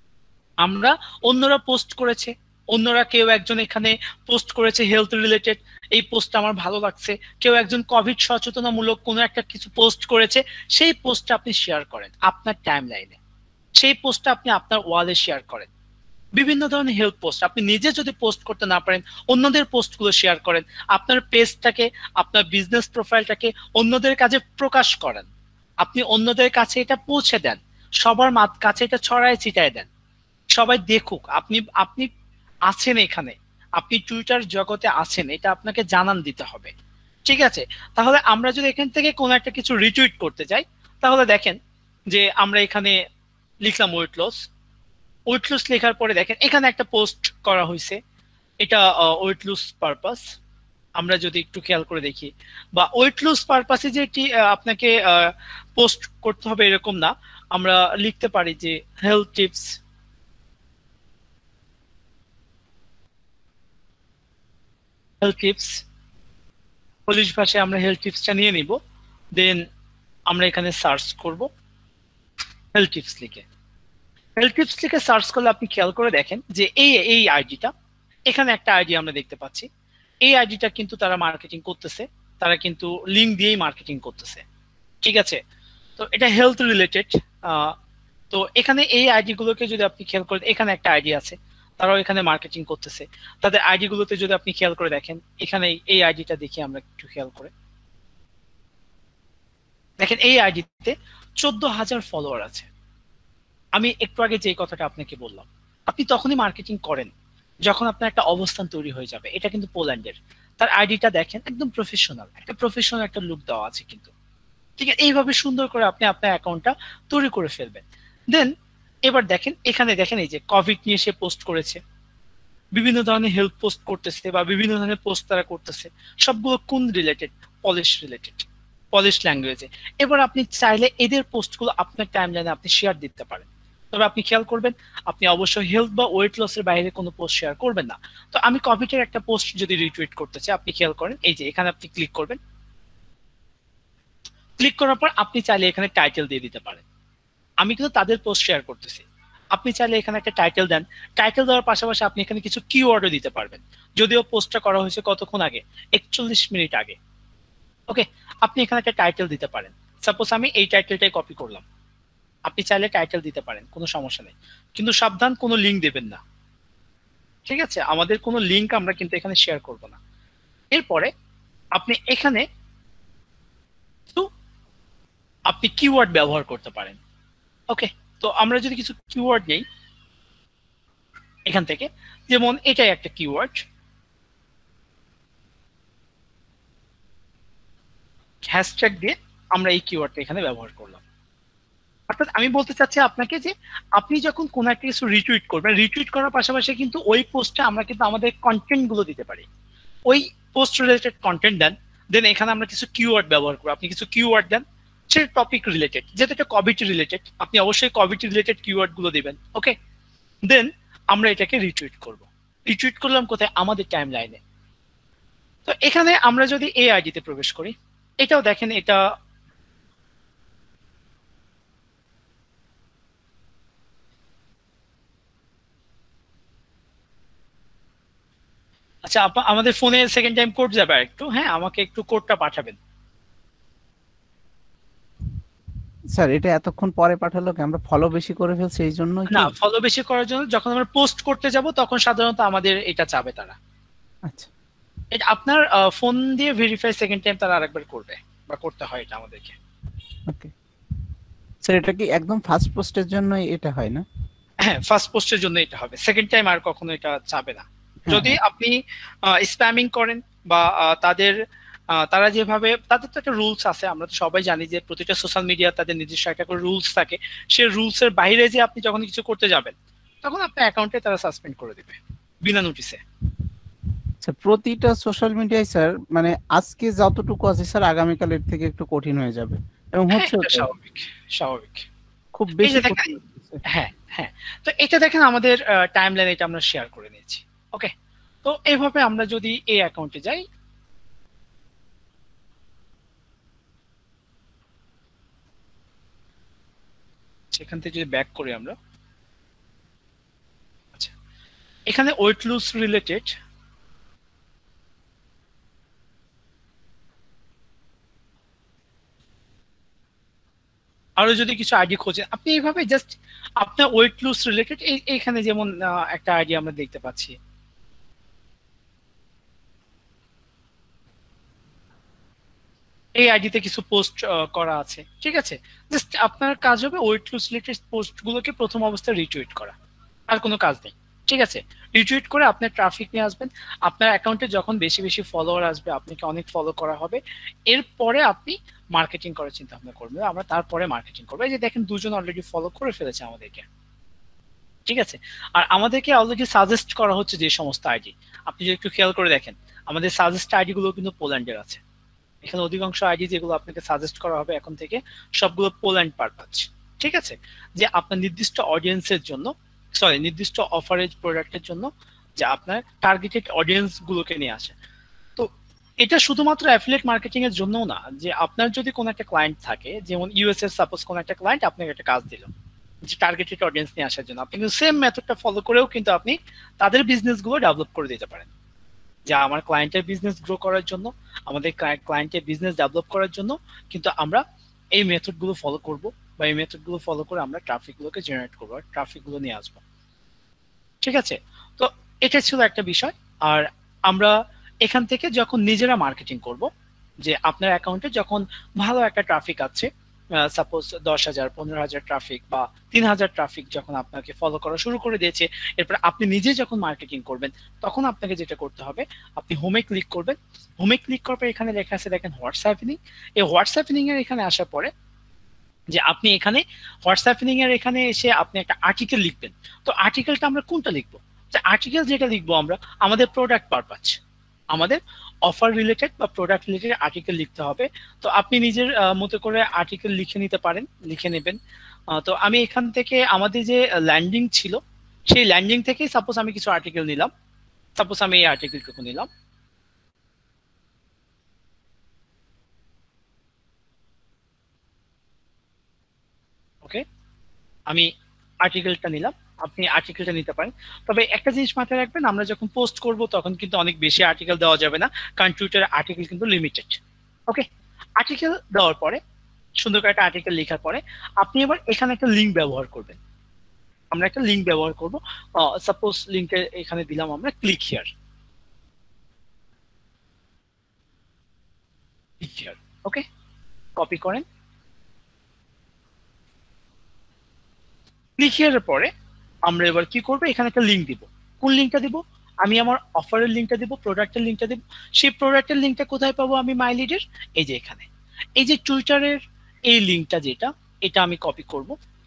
আমরা অন্যরা পোস্ট করেছে, অন্যরা কেউ একজন এখানে পোস্ট করেছে হেলথ রিলেটেড, এই পোস্টটা আমার ভালো লাগছে। কেউ একজন কোভিড সচেতনামূলক কোনো একটা কিছু পোস্ট করেছে, সেই পোস্টটা আপনি শেয়ার করেন আপনার টাইম লাইনে, সেই পোস্টটা আপনি আপনার ওয়ালে শেয়ার করেন। বিভিন্ন ধরনের হেল্প পোস্ট আপনি নিজে যদি পোস্ট করতে না পারেন, অন্যদের পোস্টগুলো শেয়ার করেন। আপনার পেজটাকে, আপনার বিজনেস প্রোফাইলটাকে অন্যদের কাছে প্রকাশ করেন। আপনি অন্যদের কাছে এটা পৌঁছে দেন, সবার কাছে এটা ছড়ায় ছিটায় দেন, সবাই দেখুক আপনি আপনি আছেন এখানে, আপনি টুইটার জগতে আছেন, এটা আপনাকে জানান দিতে হবে। ঠিক আছে? তাহলে আমরা যদি এখান থেকে কোনো একটা কিছু রিটুইট করতে যাই, তাহলে দেখেন যে আমরা এখানে লিখলাম ওয়েট লস। ওয়েট লস লেখার পরে দেখেন এখানে একটা পোস্ট করা হয়েছে, এটা ওয়েট লুজ পারপাস। আমরা যদি একটু খেয়াল করে দেখি, বা ওয়েট লুজ পারপাসে যে এটি আপনাকে পোস্ট করতে হবে এরকম না, আমরা লিখতে পারি যে health tips, health tips Polish ভাষায় আমরা হেলথ টিপসটা নিয়ে নিব। দেন আমরা এখানে সার্চ করব হেলথ টিপস লিখে। হেলথ টিপস লিখে সার্চ করলে আপনি খেয়াল করে দেখেন যে এই এই আইডিটা, এখানে একটা আইডি আমরা দেখতে পাচ্ছি। এই আইডিটা কিন্তু তারা মার্কেটিং করতেছে, তারা কিন্তু লিঙ্ক দিয়েই মার্কেটিং করতেছে। ঠিক আছে? তো এটা হেলথ রিলেটেড। তো এখানে এই আইডি গুলোকে যদি আপনি খেয়াল করেন, এখানে একটা আইডি আছে, তারাও এখানে মার্কেটিং করতেছে। তাদের আইডি গুলোতে যদি আপনি খেয়াল করে দেখেন, এখানে এই আইডিটা দেখি আমরা একটু খেয়াল করে দেখেন, এই আইডিতে চোদ্দ হাজার ফলোয়ার আছে। আমি একটু আগে যে কথাটা আপনাকে বললাম, আপনি তখনই মার্কেটিং করেন যখন আপনার একটা অবস্থান তৈরি হয়ে যাবে। এটা কিন্তু পোল্যান্ডের, তার আইডিটা দেখেন একদম প্রফেশনাল, একটা প্রফেশনাল একটা লুক দেওয়া আছে কিন্তু। ঠিক আছে? এইভাবে সুন্দর করে আপনি আপনার অ্যাকাউন্টটা তৈরি করে ফেলবেন। দেন এবার দেখেন এখানে দেখেন এই যে কোভিড নিয়ে সে পোস্ট করেছে, বিভিন্ন ধরনের হেল্প পোস্ট করতেছে বা বিভিন্ন ধরনের পোস্ট তারা করতেছে, সবগুলো কোন রিলেটেড? পলিশ রিলেটেড, পলিশ ল্যাঙ্গুয়েজে। এবার আপনি চাইলে এদের পোস্টগুলো আপনার টাইমলাইনে আপনি শেয়ার দিতে পারেন। তবে আপনি খেয়াল করবেন আপনি অবশ্যই হেলথ বা ওয়েট লসের বাইরে কোনো পোস্ট শেয়ার করবেন না। তো আমি কভিডের একটা পোস্ট যদি রিটুইট করতে চাই, আপনি খেয়াল করেন এই যে এখানে আপনি ক্লিক করবেন, ক্লিক করার পর আপনি চাইলে এখানে টাইটেল দিয়ে দিতে পারেন। আমি কিন্তু তাদের পোস্ট শেয়ার করতেছি, আপনি চাইলে এখানে একটা টাইটেল দেন, টাইটেল দেওয়ার পাশাপাশি আপনি এখানে কিছু কিওয়ার্ডও দিতে পারবেন। যদিও পোস্টটা করা হয়েছে কতক্ষণ আগে, একচল্লিশ মিনিট আগে। ওকে, আপনি এখানে একটা টাইটেল দিতে পারেন। সাপোজ আমি এই টাইটেলটাই কপি করলাম, আপনি চাইলে টাইটেল দিতে পারেন, কোনো সমস্যা নেই, কিন্তু সাবধান কোনো লিঙ্ক দেবেন না, ঠিক আছে? আমাদের কোনো লিঙ্ক আমরা কিন্তু এখানে শেয়ার করব না। এরপরে আপনি এখানে আপনি কিওয়ার্ড ব্যবহার করতে পারেন। ওকে, তো আমরা যদি কিছু কিওয়ার্ড নেই এখান থেকে, যেমন এটাই একটা কিওয়ার্ড, হ্যাশট্যাগ দিয়ে আমরা এই কিওয়ার্ডটা এখানে ব্যবহার করলাম। অর্থাৎ আমি বলতে চাচ্ছি আপনাকে যে আপনি যখন কোনো একটা কিছু রিটুইট করবেন, রিটুইট করার পাশাপাশি কিন্তু ওই পোস্টে আমরা কিন্তু আমাদের কন্টেন্ট গুলো দিতে পারি। ওই পোস্ট রিলেটেড কন্টেন্ট দেন, দেন এখানে আমরা কিছু কিওয়ার্ড ব্যবহার করব, আপনি কিছু কিওয়ার্ড দেন সেটা টপিক রিলেটেড, যেটা একটা কোভিড রিলেটেড, আপনি অবশ্যই কোভিড রিলেটেড কিওয়ার্ড গুলো দিবেন। ওকে, দেন আমরা এটাকে রিটুইট করব। রিটুইট করলাম কোথায়? আমাদের টাইম লাইনে। তো এখানে আমরা যদি এই আইডিতে প্রবেশ করি, এটাও দেখেন, এটা আচ্ছা, আপা- আমাদের ফোনে সেকেন্ড টাইম কোড যাবে একটু, হ্যাঁ আমাকে একটু কোডটা পাঠাবেন। স্যার এটা এতক্ষণ পরে পাঠালো কি? আমরা ফলো বেশি করে ফেলছি এই জন্য কি? না, ফলো বেশি করার জন্য যখন আমরা পোস্ট করতে যাব তখন সাধারণত আমাদের এটা চাবে তারা। আচ্ছা, এটা আপনার ফোন দিয়ে ভেরিফাই সেকেন্ড টাইম তারা আরেকবার করবে বা করতে হয় এটা আমাদেরকে। ওকে স্যার, এটা কি একদম ফার্স্ট পোস্টের জন্য এটা হয় না? হ্যাঁ, ফার্স্ট পোস্টের জন্য এটা হবে, সেকেন্ড টাইম আর কখনো এটা চাবে না। যদি আপনি স্প্যামিং করেন বা আহ, তাদের আহ, তারা যেভাবে, তাদের তো একটা রুলস আছে, আমরা তো সবাই জানি যে প্রতিটা সোশ্যাল মিডিয়া তাদের নিজস্ব একটা করে রুলস থাকে, সেই রুলস এর বাইরে যে আপনি যখন কিছু করতে যাবেন তখন আপনার অ্যাকাউন্টে তারা সাসপেন্ড করে দিবে বিনা নোটিসে। স্যার প্রতিটা সোশ্যাল মিডিয়ায় স্যার মানে আজকে যতটুকু আছে স্যার আগামীকাল এর থেকে একটু কঠিন হয়ে যাবে এবং হ্যাঁ, হচ্ছে এটা স্বাভাবিক, স্বাভাবিক। খুব এই বেশি যে দেখেন, কঠিন হচ্ছে। হ্যাঁ হ্যাঁ, তো এটা দেখেন আমাদের টাইম লাইন, এটা আমরা শেয়ার করে নিয়েছি। ওকে, তো এইভাবে আমরা যদি এই অ্যাকাউন্টে যাই, সেখান থেকে যদি ব্যাক করি আমরা, আচ্ছা এখানে ওয়েট লুজ রিলেটেড আরো যদি কিছু আইডি খোঁজেন, আপনি এইভাবে জাস্ট আপনার ওয়েট লুজ রিলেটেড এইখানে যেমন আহ, একটা আইডি আমরা দেখতে পাচ্ছি, এই আইডিতে কিছু পোস্ট করা আছে, ঠিক আছে? জাস্ট আপনার কাজ হবে ওয়েট লুজ রিলেটেড পোস্ট গুলোকে প্রথম অবস্থায় রিটুইট করা, আর কোনো কাজ নেই, ঠিক আছে? রিটুইট করে আপনার ট্রাফিক নিয়ে আসবেন, আপনার অ্যাকাউন্টে যখন বেশি বেশি ফলোয়ার আসবে, আপনাকে অনেক ফলো করা হবে, এরপরে আপনি মার্কেটিং করার চিন্তা ভাবনা করবেন, আমরা তারপরে মার্কেটিং করবো। এই যে দেখেন দুজন অলরেডি ফলো করে ফেলেছে আমাদেরকে, ঠিক আছে? আর আমাদেরকে অলরেডি সাজেস্ট করা হচ্ছে যে সমস্ত আইডি, আপনি যদি একটু খেয়াল করে দেখেন আমাদের সাজেস্ট আইডি গুলো কিন্তু পোল্যান্ডের আছে। এখানে অধিকাংশ আইডি যেগুলো আপনাকে সাজেস্ট করা হবে এখন থেকে সবগুলো পোল্যান্ড পারপাস, ঠিক আছে? যে আপনার নির্দিষ্ট অডিয়েন্সের জন্য, সরি নির্দিষ্ট অফারেজ প্রোডাক্টের জন্য, যে আপনার টার্গেটেড অডিয়েন্স গুলোকে নিয়ে আসে। তো এটা শুধুমাত্র অ্যাফিলিয়েট মার্কেটিং এর জন্যও না, যে আপনার যদি কোনো একটা ক্লায়েন্ট থাকে, যেমন ইউএস এর সাপোজ কোনো একটা ক্লায়েন্ট আপনাকে একটা কাজ দিল যে টার্গেটেড অডিয়েন্স নিয়ে আসার জন্য, আপনি কিন্তু সেম মেথডটা ফলো করেও কিন্তু আপনি তাদের বিজনেস গুলো ডেভেলপ করে দিতে পারেন। যে আমার ক্লায়েন্টের বিজনেস গ্রো করার জন্য, আমাদের ক্লায়েন্টের বিজনেস ডেভেলপ করার জন্য কিন্তু আমরা এই মেথড গুলো ফলো করব, বা এই মেথড গুলো ফলো করে আমরা ট্রাফিক গুলোকে জেনারেট করবো আর ট্রাফিক গুলো নিয়ে আসবো, ঠিক আছে? তো এটা ছিল একটা বিষয়। আর আমরা এখান থেকে যখন নিজেরা মার্কেটিং করব, যে আপনার অ্যাকাউন্টে যখন ভালো একটা ট্রাফিক আছে, সাপোজ দশ হাজার পনেরো হাজার ট্রাফিক বা তিন হাজার ট্রাফিক যখন আপনাকে ফলো করা শুরু করে দিয়েছে, এরপর আপনি নিজে যখন মার্কেটিং করবেন তখন আপনাকে যেটা করতে হবে, আপনি হোমে ক্লিক করবেন। হোমে ক্লিক করার পর এখানে লেখা আছে দেখেন হোয়াটসঅ্যাপিং। এই হোয়াটসঅ্যাপিং এর এখানে আসার পরে যে আপনি এখানে হোয়াটসঅ্যাপিং এর এখানে এসে আপনি একটা আর্টিকেল লিখবেন। তো আর্টিকেলটা আমরা কোনটা লিখবো? যে আর্টিকেল যেটা লিখবো আমরা আমাদের প্রোডাক্ট পারপাস, আমাদের অফার রিলেটেড বা প্রোডাক্ট রিলেটেড আর্টিকেল লিখতে হবে। তো আপনি নিজের মতো করে আর্টিকেল লিখে নিতে পারেন, লিখে নেবেন। আহ, তো আমি এখান থেকে আমাদের যে ল্যান্ডিং ছিল সেই ল্যান্ডিং থেকেই সাপোজ আমি কিছু আর্টিকেল নিলাম, সাপোজ আমি এই আর্টিকেলটুকু নিলাম, ওকে, আমি আর্টিকেলটা নিলাম, আপনি আর্টিকেলটা নিতে পারেন। তবে একটা জিনিস মাথায় রাখবেন, আমরা যখন পোস্ট করব তখন কিন্তু অনেক বেশি আর্টিকেল দেওয়া যাবে না, কারণ টুইটার আর্টিকেল কিন্তু লিমিটেড। ওকে, আর্টিকেল দেওয়ার পরে, সুন্দর করে একটা আর্টিকেল লেখার পরে আপনি এবার এখানে একটা লিঙ্ক ব্যবহার করবেন। আমরা একটা লিঙ্ক ব্যবহার করব, সাপোজ লিঙ্কে এখানে দিলাম আমরা click here, click here, okay, copy করেন। ক্লিক হিয়ারের পরে আমরা এবার কি করব, এখানে একটা লিঙ্ক দিব। কোন লিঙ্কটা দিব? আমি আমার অফারের লিঙ্কটা দিব, প্রোডাক্টের লিঙ্কটা দিব। সেই প্রোডাক্টের লিঙ্কটা কোথায় পাবো আমি মাই লিডের? এই যে এখানে, এই যে টুইটারের এই লিঙ্কটা যেটা, এটা আমি কপি করব।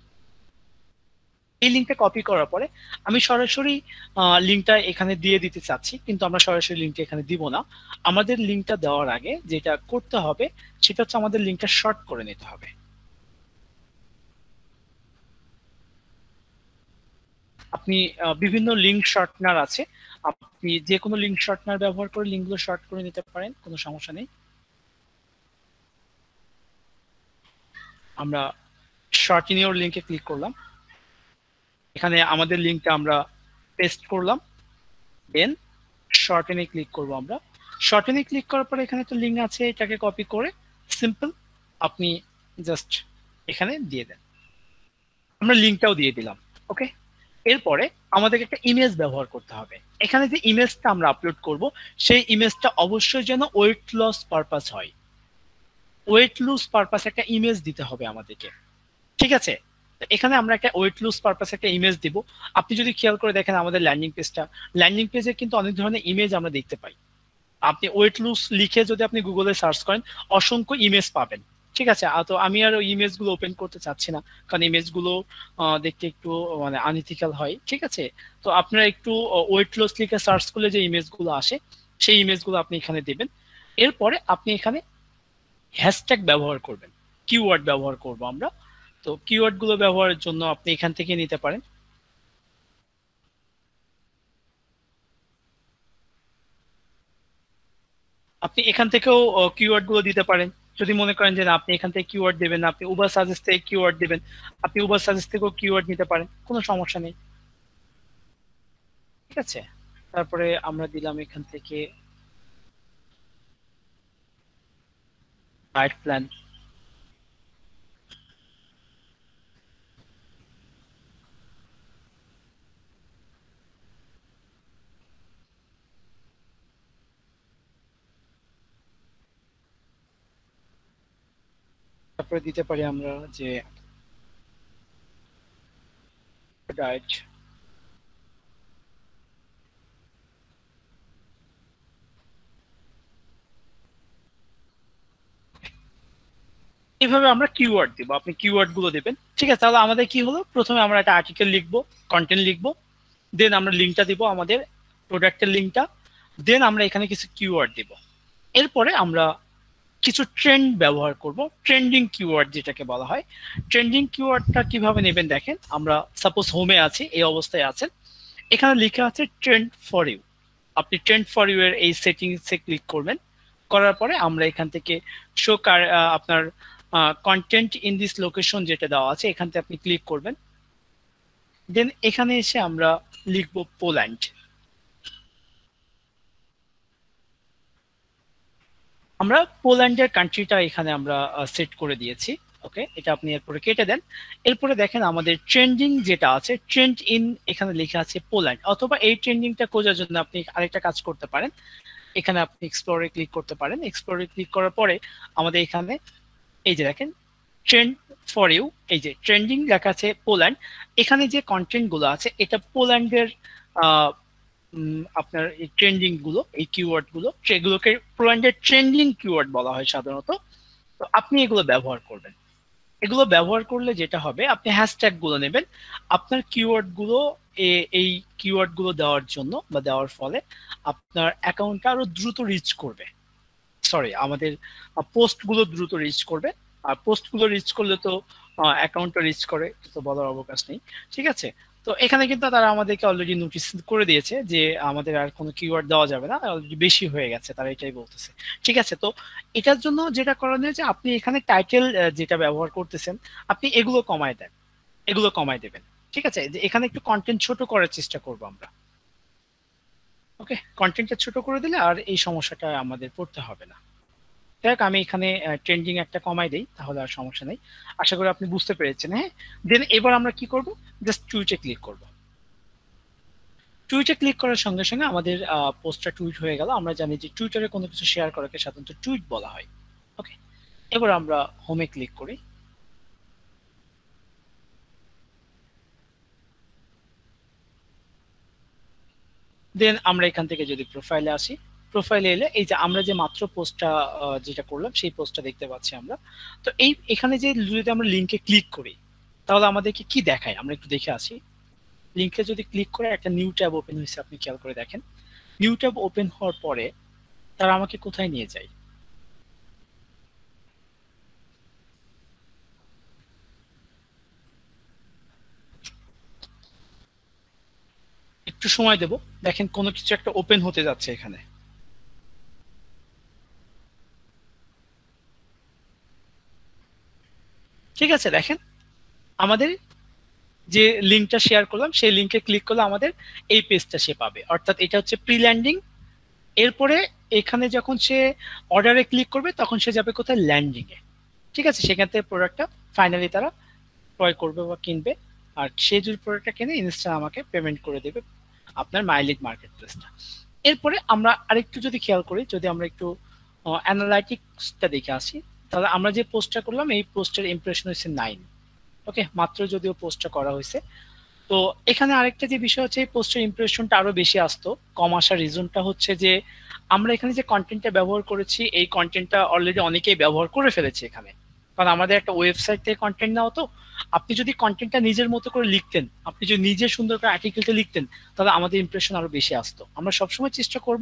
এই লিঙ্কটা কপি করার পরে আমি সরাসরি লিঙ্কটা এখানে দিয়ে দিতে চাচ্ছি, কিন্তু আমরা সরাসরি লিঙ্কটা এখানে দিব না। আমাদের লিঙ্কটা দেওয়ার আগে যেটা করতে হবে সেটা হচ্ছে আমাদের লিঙ্কটা শর্ট করে নিতে হবে। আপনি বিভিন্ন লিঙ্ক শর্টনার আছে, আপনি যে কোনো লিঙ্ক শর্টনার ব্যবহার করে লিঙ্কগুলো শর্ট করে নিতে পারেন, কোনো সমস্যা নেই। আমরা শর্টিং ইউর লিঙ্কে ক্লিক করলাম, এখানে আমাদের লিঙ্কটা আমরা পেস্ট করলাম, দেন শর্টেনে ক্লিক করব। আমরা শর্টেনে ক্লিক করার পরে এখানে একটা লিঙ্ক আছে, এটাকে কপি করে সিম্পল আপনি জাস্ট এখানে দিয়ে দেন। আমরা লিঙ্কটাও দিয়ে দিলাম, ওকে। এরপরে আমাদেরকে একটা ইমেজ ব্যবহার করতে হবে। এখানে যে ইমেজটা আমরা আপলোড করব সেই ইমেজটা অবশ্যই যেন ওয়েট লস পারপাস হয়, ওয়েট লুজ পারপাস একটা ইমেজ দিতে হবে আমাদেরকে, ঠিক আছে। এখানে আমরা একটা ওয়েট লুজ পারপাস একটা ইমেজ দিব। আপনি যদি খেয়াল করে দেখেন আমাদের ল্যান্ডিং পেজটা, ল্যান্ডিং পেজে কিন্তু অনেক ধরনের ইমেজ আমরা দেখতে পাই। আপনি ওয়েট লুজ লিখে যদি আপনি গুগলে সার্চ করেন অসংখ্য ইমেজ পাবেন, ঠিক আছে। তো আমি আর ওই ইমেজ গুলো ওপেন করতে চাচ্ছি না, কারণ ইমেজ গুলো দেখতে একটু মানে আনইথিক্যাল হয়, ঠিক আছে। তো আপনারা একটু ওয়েট লস লিখে সার্চ করলে যে ইমেজ গুলো আসে সেই ইমেজ গুলো আপনি এখানে দেবেন। এরপরে আপনি এখানে হ্যাশট্যাগ ব্যবহার করবেন, কিওয়ার্ড ব্যবহার করব আমরা। তো কিওয়ার্ড গুলো ব্যবহারের জন্য আপনি এখান থেকে নিতে পারেন। আপনি এখান থেকেও কিওয়ার্ড গুলো দিতে পারেন। যদি মনে করেন যে না আপনি এখান থেকে কিওয়ার্ড দেবেন না, আপনি উবার সাজেস্ট থেকে কিওয়ার্ড দেবেন, আপনি উবার সাজেস্ট থেকেও কিওয়ার্ড নিতে পারেন, কোনো সমস্যা নেই, ঠিক আছে। তারপরে আমরা দিলাম এখান থেকে ডায়েট প্ল্যান, তারপরে দিতে পারি আমরা যে ডায়েট, এইভাবে আমরা কিওয়ার্ড দিব, আপনি কিওয়ার্ড গুলো দেবেন, ঠিক আছে। তাহলে আমাদের কি হলো, প্রথমে আমরা একটা আর্টিকেল লিখবো, কন্টেন্ট লিখবো, দেন আমরা লিঙ্কটা দিব আমাদের প্রোডাক্টের লিঙ্কটা, দেন আমরা এখানে কিছু কিওয়ার্ড দিব। এরপরে আমরা কিছু ট্রেন্ড ব্যবহার করব, ট্রেন্ডিং কিওয়ার্ড যেটাকে বলা হয়। ট্রেন্ডিং কিওয়ার্ডটা কিভাবে নেবেন দেখেন, আমরা সাপোজ হোমে আছি, এই অবস্থায় আছেন, এখানে লেখা আছে ট্রেন্ড ফর ইউ। আপনি ট্রেন্ড ফর ইউ এর এই সেটিংসে ক্লিক করবেন, করার পরে আমরা এখান থেকে শো কার আপনার কন্টেন্ট ইন দিস লোকেশন যেটা দেওয়া আছে এখান থেকে আপনি ক্লিক করবেন, দেন এখানে এসে আমরা লিখবো পোল্যান্ড। আমরা পোল্যান্ডের কান্ট্রিটা এখানে আমরা সেট করে দিয়েছি, ওকে। এটা আপনি এরপরে কেটে দেন। এরপরে দেখেন আমাদের ট্রেন্ডিং যেটা আছে, ট্রেন্ড ইন এখানে লেখা আছে পোল্যান্ড, অথবা এই ট্রেন্ডিংটা খোঁজার জন্য আপনি আরেকটা কাজ করতে পারেন, এখানে আপনি এক্সপ্লোরে ক্লিক করতে পারেন। এক্সপ্লোরে ক্লিক করার পরে আমাদের এখানে এই যে দেখেন ট্রেন্ড ফর ইউ, এই যে ট্রেন্ডিং লেখা আছে পোল্যান্ড, এখানে যে কন্টেন্ট গুলো আছে এটা পোল্যান্ডের আপনার এই ট্রেন্ডিং গুলো, এই কিওয়ার্ড গুলো, সেগুলোকে পোল্যান্ডের ট্রেন্ডিং কিওয়ার্ড বলা হয় সাধারণত। তো আপনি এগুলো ব্যবহার করবেন। এগুলো ব্যবহার করলে যেটা হবে, আপনি হ্যাশট্যাগ গুলো নেবেন, আপনার কিওয়ার্ড গুলো এই কিওয়ার্ড গুলো দেওয়ার জন্য বা দেওয়ার ফলে আপনার অ্যাকাউন্টটা আরো দ্রুত রিচ করবে, সরি আমাদের পোস্ট গুলো দ্রুত রিচ করবে। আর পোস্ট গুলো রিচ করলে তো অ্যাকাউন্টটা রিচ করে তো বলার অবকাশ নেই। ঠিক আছে, তো এখানে কিন্তু তারা আমাদেরকে অলরেডি নোটিস করে দিয়েছে যে আমাদের আর কোনো কিওয়ার্ড দেওয়া যাবে না, অলরেডি বেশি হয়ে গেছে, তারা এটাই বলতেছে। ঠিক আছে, তো এটার জন্য যেটা করণীয় যে আপনি এখানে টাইটেল যেটা ব্যবহার করতেছেন আপনি এগুলো কমায় দেন, এগুলো কমায় দেবেন। ঠিক আছে, যে এখানে একটু কন্টেন্ট ছোট করার চেষ্টা করবো আমরা। ওকে, কন্টেন্টটা ছোট করে দিলে আর এই সমস্যাটা আমাদের পড়তে হবে না। দেখ আমি এখানে ট্রেন্ডিং একটা কমাই দেই, তাহলে আর সমস্যা নেই। আশা করি আপনি বুঝতে পেরেছেন। হ্যাঁ, দেন এবার আমরা কি করব, জাস্ট টুইটে ক্লিক করব। টুইটে ক্লিক করার সঙ্গে সঙ্গে আমাদের পোস্টটা টুইট হয়ে গেল। আমরা জানি যে টুইটারে কোনো কিছু শেয়ার করাকে সাধারণত টুইট বলা হয়। ওকে, এবার আমরা হোমে ক্লিক করি। দেন আমরা এখান থেকে যদি প্রোফাইলে আসি, প্রোফাইলে এলে এই যে আমরা যে মাত্র পোস্টটা যেটা করলাম সেই পোস্টটা দেখতে পাচ্ছি আমরা। তো এই এখানে যে যদি আমরা লিংকে ক্লিক করি তাহলে আমাদেরকে কি দেখায় আমরা একটু দেখে আসি। লিংকে যদি ক্লিক করে একটা নিউ ট্যাব ওপেন হয়েছে, আপনি খেয়াল করে দেখেন। নিউ ট্যাব ওপেন হওয়ার পরে তারা আমাকে কোথায় নিয়ে যায়, একটু সময় দেব। দেখেন কোনো কিছু একটা ওপেন হতে যাচ্ছে এখানে। ঠিক আছে, দেখেন আমাদের যে লিংকটা শেয়ার করলাম সেই লিংকে ক্লিক করলে আমাদের এই পেজটা সে পাবে, অর্থাৎ এটা হচ্ছে প্রি ল্যান্ডিং। এরপরে এখানে যখন সে অর্ডারে ক্লিক করবে তখন সে যাবে কোথায়, ল্যান্ডিং এ। ঠিক আছে, সেখান থেকে প্রোডাক্টটা ফাইনালি তারা ক্রয় করবে বা কিনবে। আর সে যদি প্রোডাক্টটা কেনে ইনস্টা আমাকে পেমেন্ট করে দেবে আপনার মাইলিড মার্কেট প্লেসটা। এরপরে আমরা আরেকটু যদি খেয়াল করি, যদি আমরা একটু অ্যানালাইটিক্সটা দেখে আসি, তাহলে আমরা যে পোস্টটা করলাম এই পোস্টের ইমপ্রেশন হচ্ছে নাইন। ওকে, মাত্র যদিও পোস্টটা করা হয়েছে। তো এখানে আরেকটা যে বিষয় হচ্ছে এই পোস্টের ইমপ্রেশনটা আরো বেশি আসতো। কম আসার রিজনটা হচ্ছে যে আমরা এখানে যে কন্টেন্টটা ব্যবহার করেছি এই কন্টেন্টটা অলরেডি অনেকেই ব্যবহার করে ফেলেছে এখানে, কারণ আমাদের একটা ওয়েবসাইট থেকে কন্টেন্ট নেওয়া। তো আপনি যদি কন্টেন্টটা নিজের মতো করে লিখতেন, আপনি যদি নিজে সুন্দর করে আর্টিকেলটা লিখতেন তাহলে আমাদের ইমপ্রেশন আরো বেশি আসতো। আমরা সবসময় চেষ্টা করব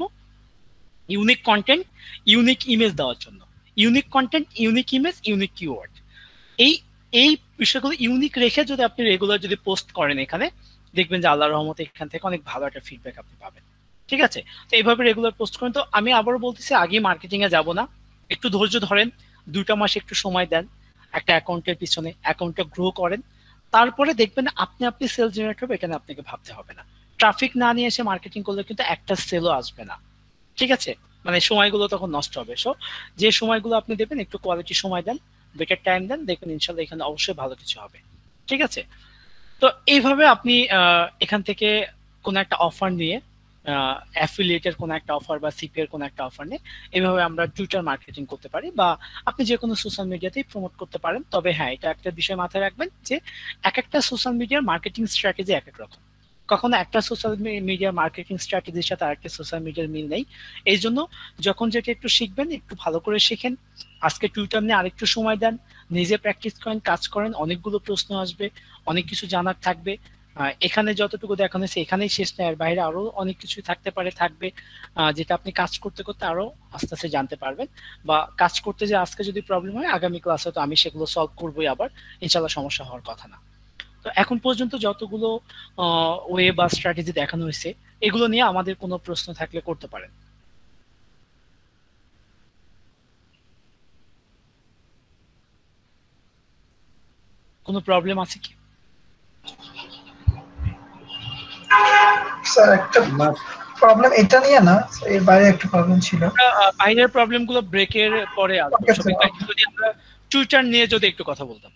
ইউনিক কন্টেন্ট, ইউনিক ইমেজ দেওয়ার জন্য। Unique content, unique image, unique keyword, এই এই বিষয়গুলো ইউনিক রেখে যদি আপনি রেগুলার যদি পোস্ট করেন এখানে, দেখবেন যে আল্লাহর রহমতে এখান থেকে অনেক ভালো একটা ফিডব্যাক আপনি পাবেন। ঠিক আছে, তো এইভাবে রেগুলার পোস্ট করেন। তো আমি আবারও বলতেছি, আগে মার্কেটিং এ যাব না, একটু ধৈর্য ধরেন, দুইটা মাস একটু সময় দেন একটা অ্যাকাউন্টের পিছনে, অ্যাকাউন্টটা গ্রো করেন, তারপরে দেখবেন আপনি আপনি সেল জেনারেট হবে। এটা আপনাকে ভাবতে হবে না। ট্রাফিক না নিয়ে এসে মার্কেটিং করলে কিন্তু একটা সেলও আসবে না। ঠিক আছে, মানে সময়গুলো তখন নষ্ট হবে। সো যে সময়গুলো আপনি দেবেন একটু কোয়ালিটি সময় দেন, বেটার টাইম দেন, দেখবেন ইনশাল্লাহ এখানে অবশ্যই ভালো কিছু হবে। ঠিক আছে, তো এইভাবে আপনি এখান থেকে কোনো একটা অফার নিয়ে, অ্যাফিলিয়েটের কোনো একটা অফার বা সিপি এর কোনো একটা অফার নিয়ে এইভাবে আমরা টুইটার মার্কেটিং করতে পারি, বা আপনি যে কোনো সোশ্যাল মিডিয়াতেই প্রমোট করতে পারেন। তবে হ্যাঁ, এটা একটা বিষয় মাথায় রাখবেন যে এক একটা সোশ্যাল মিডিয়ার মার্কেটিং স্ট্র্যাটেজি এক এক রকম। কখনো একটা সোশ্যাল মিডিয়ার মার্কেটিং স্ট্র্যাটেজির সাথে আরেকটা সোশ্যাল মিডিয়ার মিল নেই। এই জন্য যখন যেটা একটু শিখবেন একটু ভালো করে শিখেন, আজকে টুইটার নিয়ে আরেকটু সময় দেন, নিজে প্র্যাকটিস করেন, কাজ করেন, অনেকগুলো প্রশ্ন আসবে, অনেক কিছু জানার থাকবে। এখানে যতটুকু দেখানো হয়েছে এখানেই শেষ নেই, এর বাইরে আরো অনেক কিছু থাকতে পারে, থাকবে যেটা আপনি কাজ করতে করতে আরো আস্তে আস্তে জানতে পারবেন। বা কাজ করতে যে আজকে যদি প্রবলেম হয় আগামী ক্লাসে তো আমি সেগুলো সলভ করবোই, আবার ইনশাল্লাহ সমস্যা হওয়ার কথা না। তো এখন পর্যন্ত যতগুলো ওয়ে বা স্ট্র্যাটেজি দেখানো হয়েছে এগুলো নিয়ে আমাদের কোনো প্রশ্ন থাকলে করতে পারেন। কোনো প্রবলেম আছে কি? স্যার একটা প্রবলেম এটা নিয়ে না, এর বাইরে একটা প্রবলেম ছিল। বাইরের প্রবলেমগুলো ব্রেকের পরে আসবে। যদি আমরা টুইটার নিয়ে যদি একটু কথা বলতাম।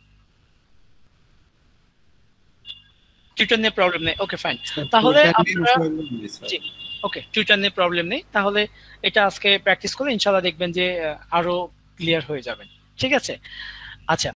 টুইটার নিয়ে প্রবলেম নেই, ওকে ফাইন। তাহলে আমরা জি ওকে, টুইটার নিয়ে প্রবলেম নেই, তাহলে এটা আজকে প্র্যাকটিস করলে ইনশাআল্লাহ দেখবেন যে আরো ক্লিয়ার হয়ে যাবেন। ঠিক আছে, আচ্ছা।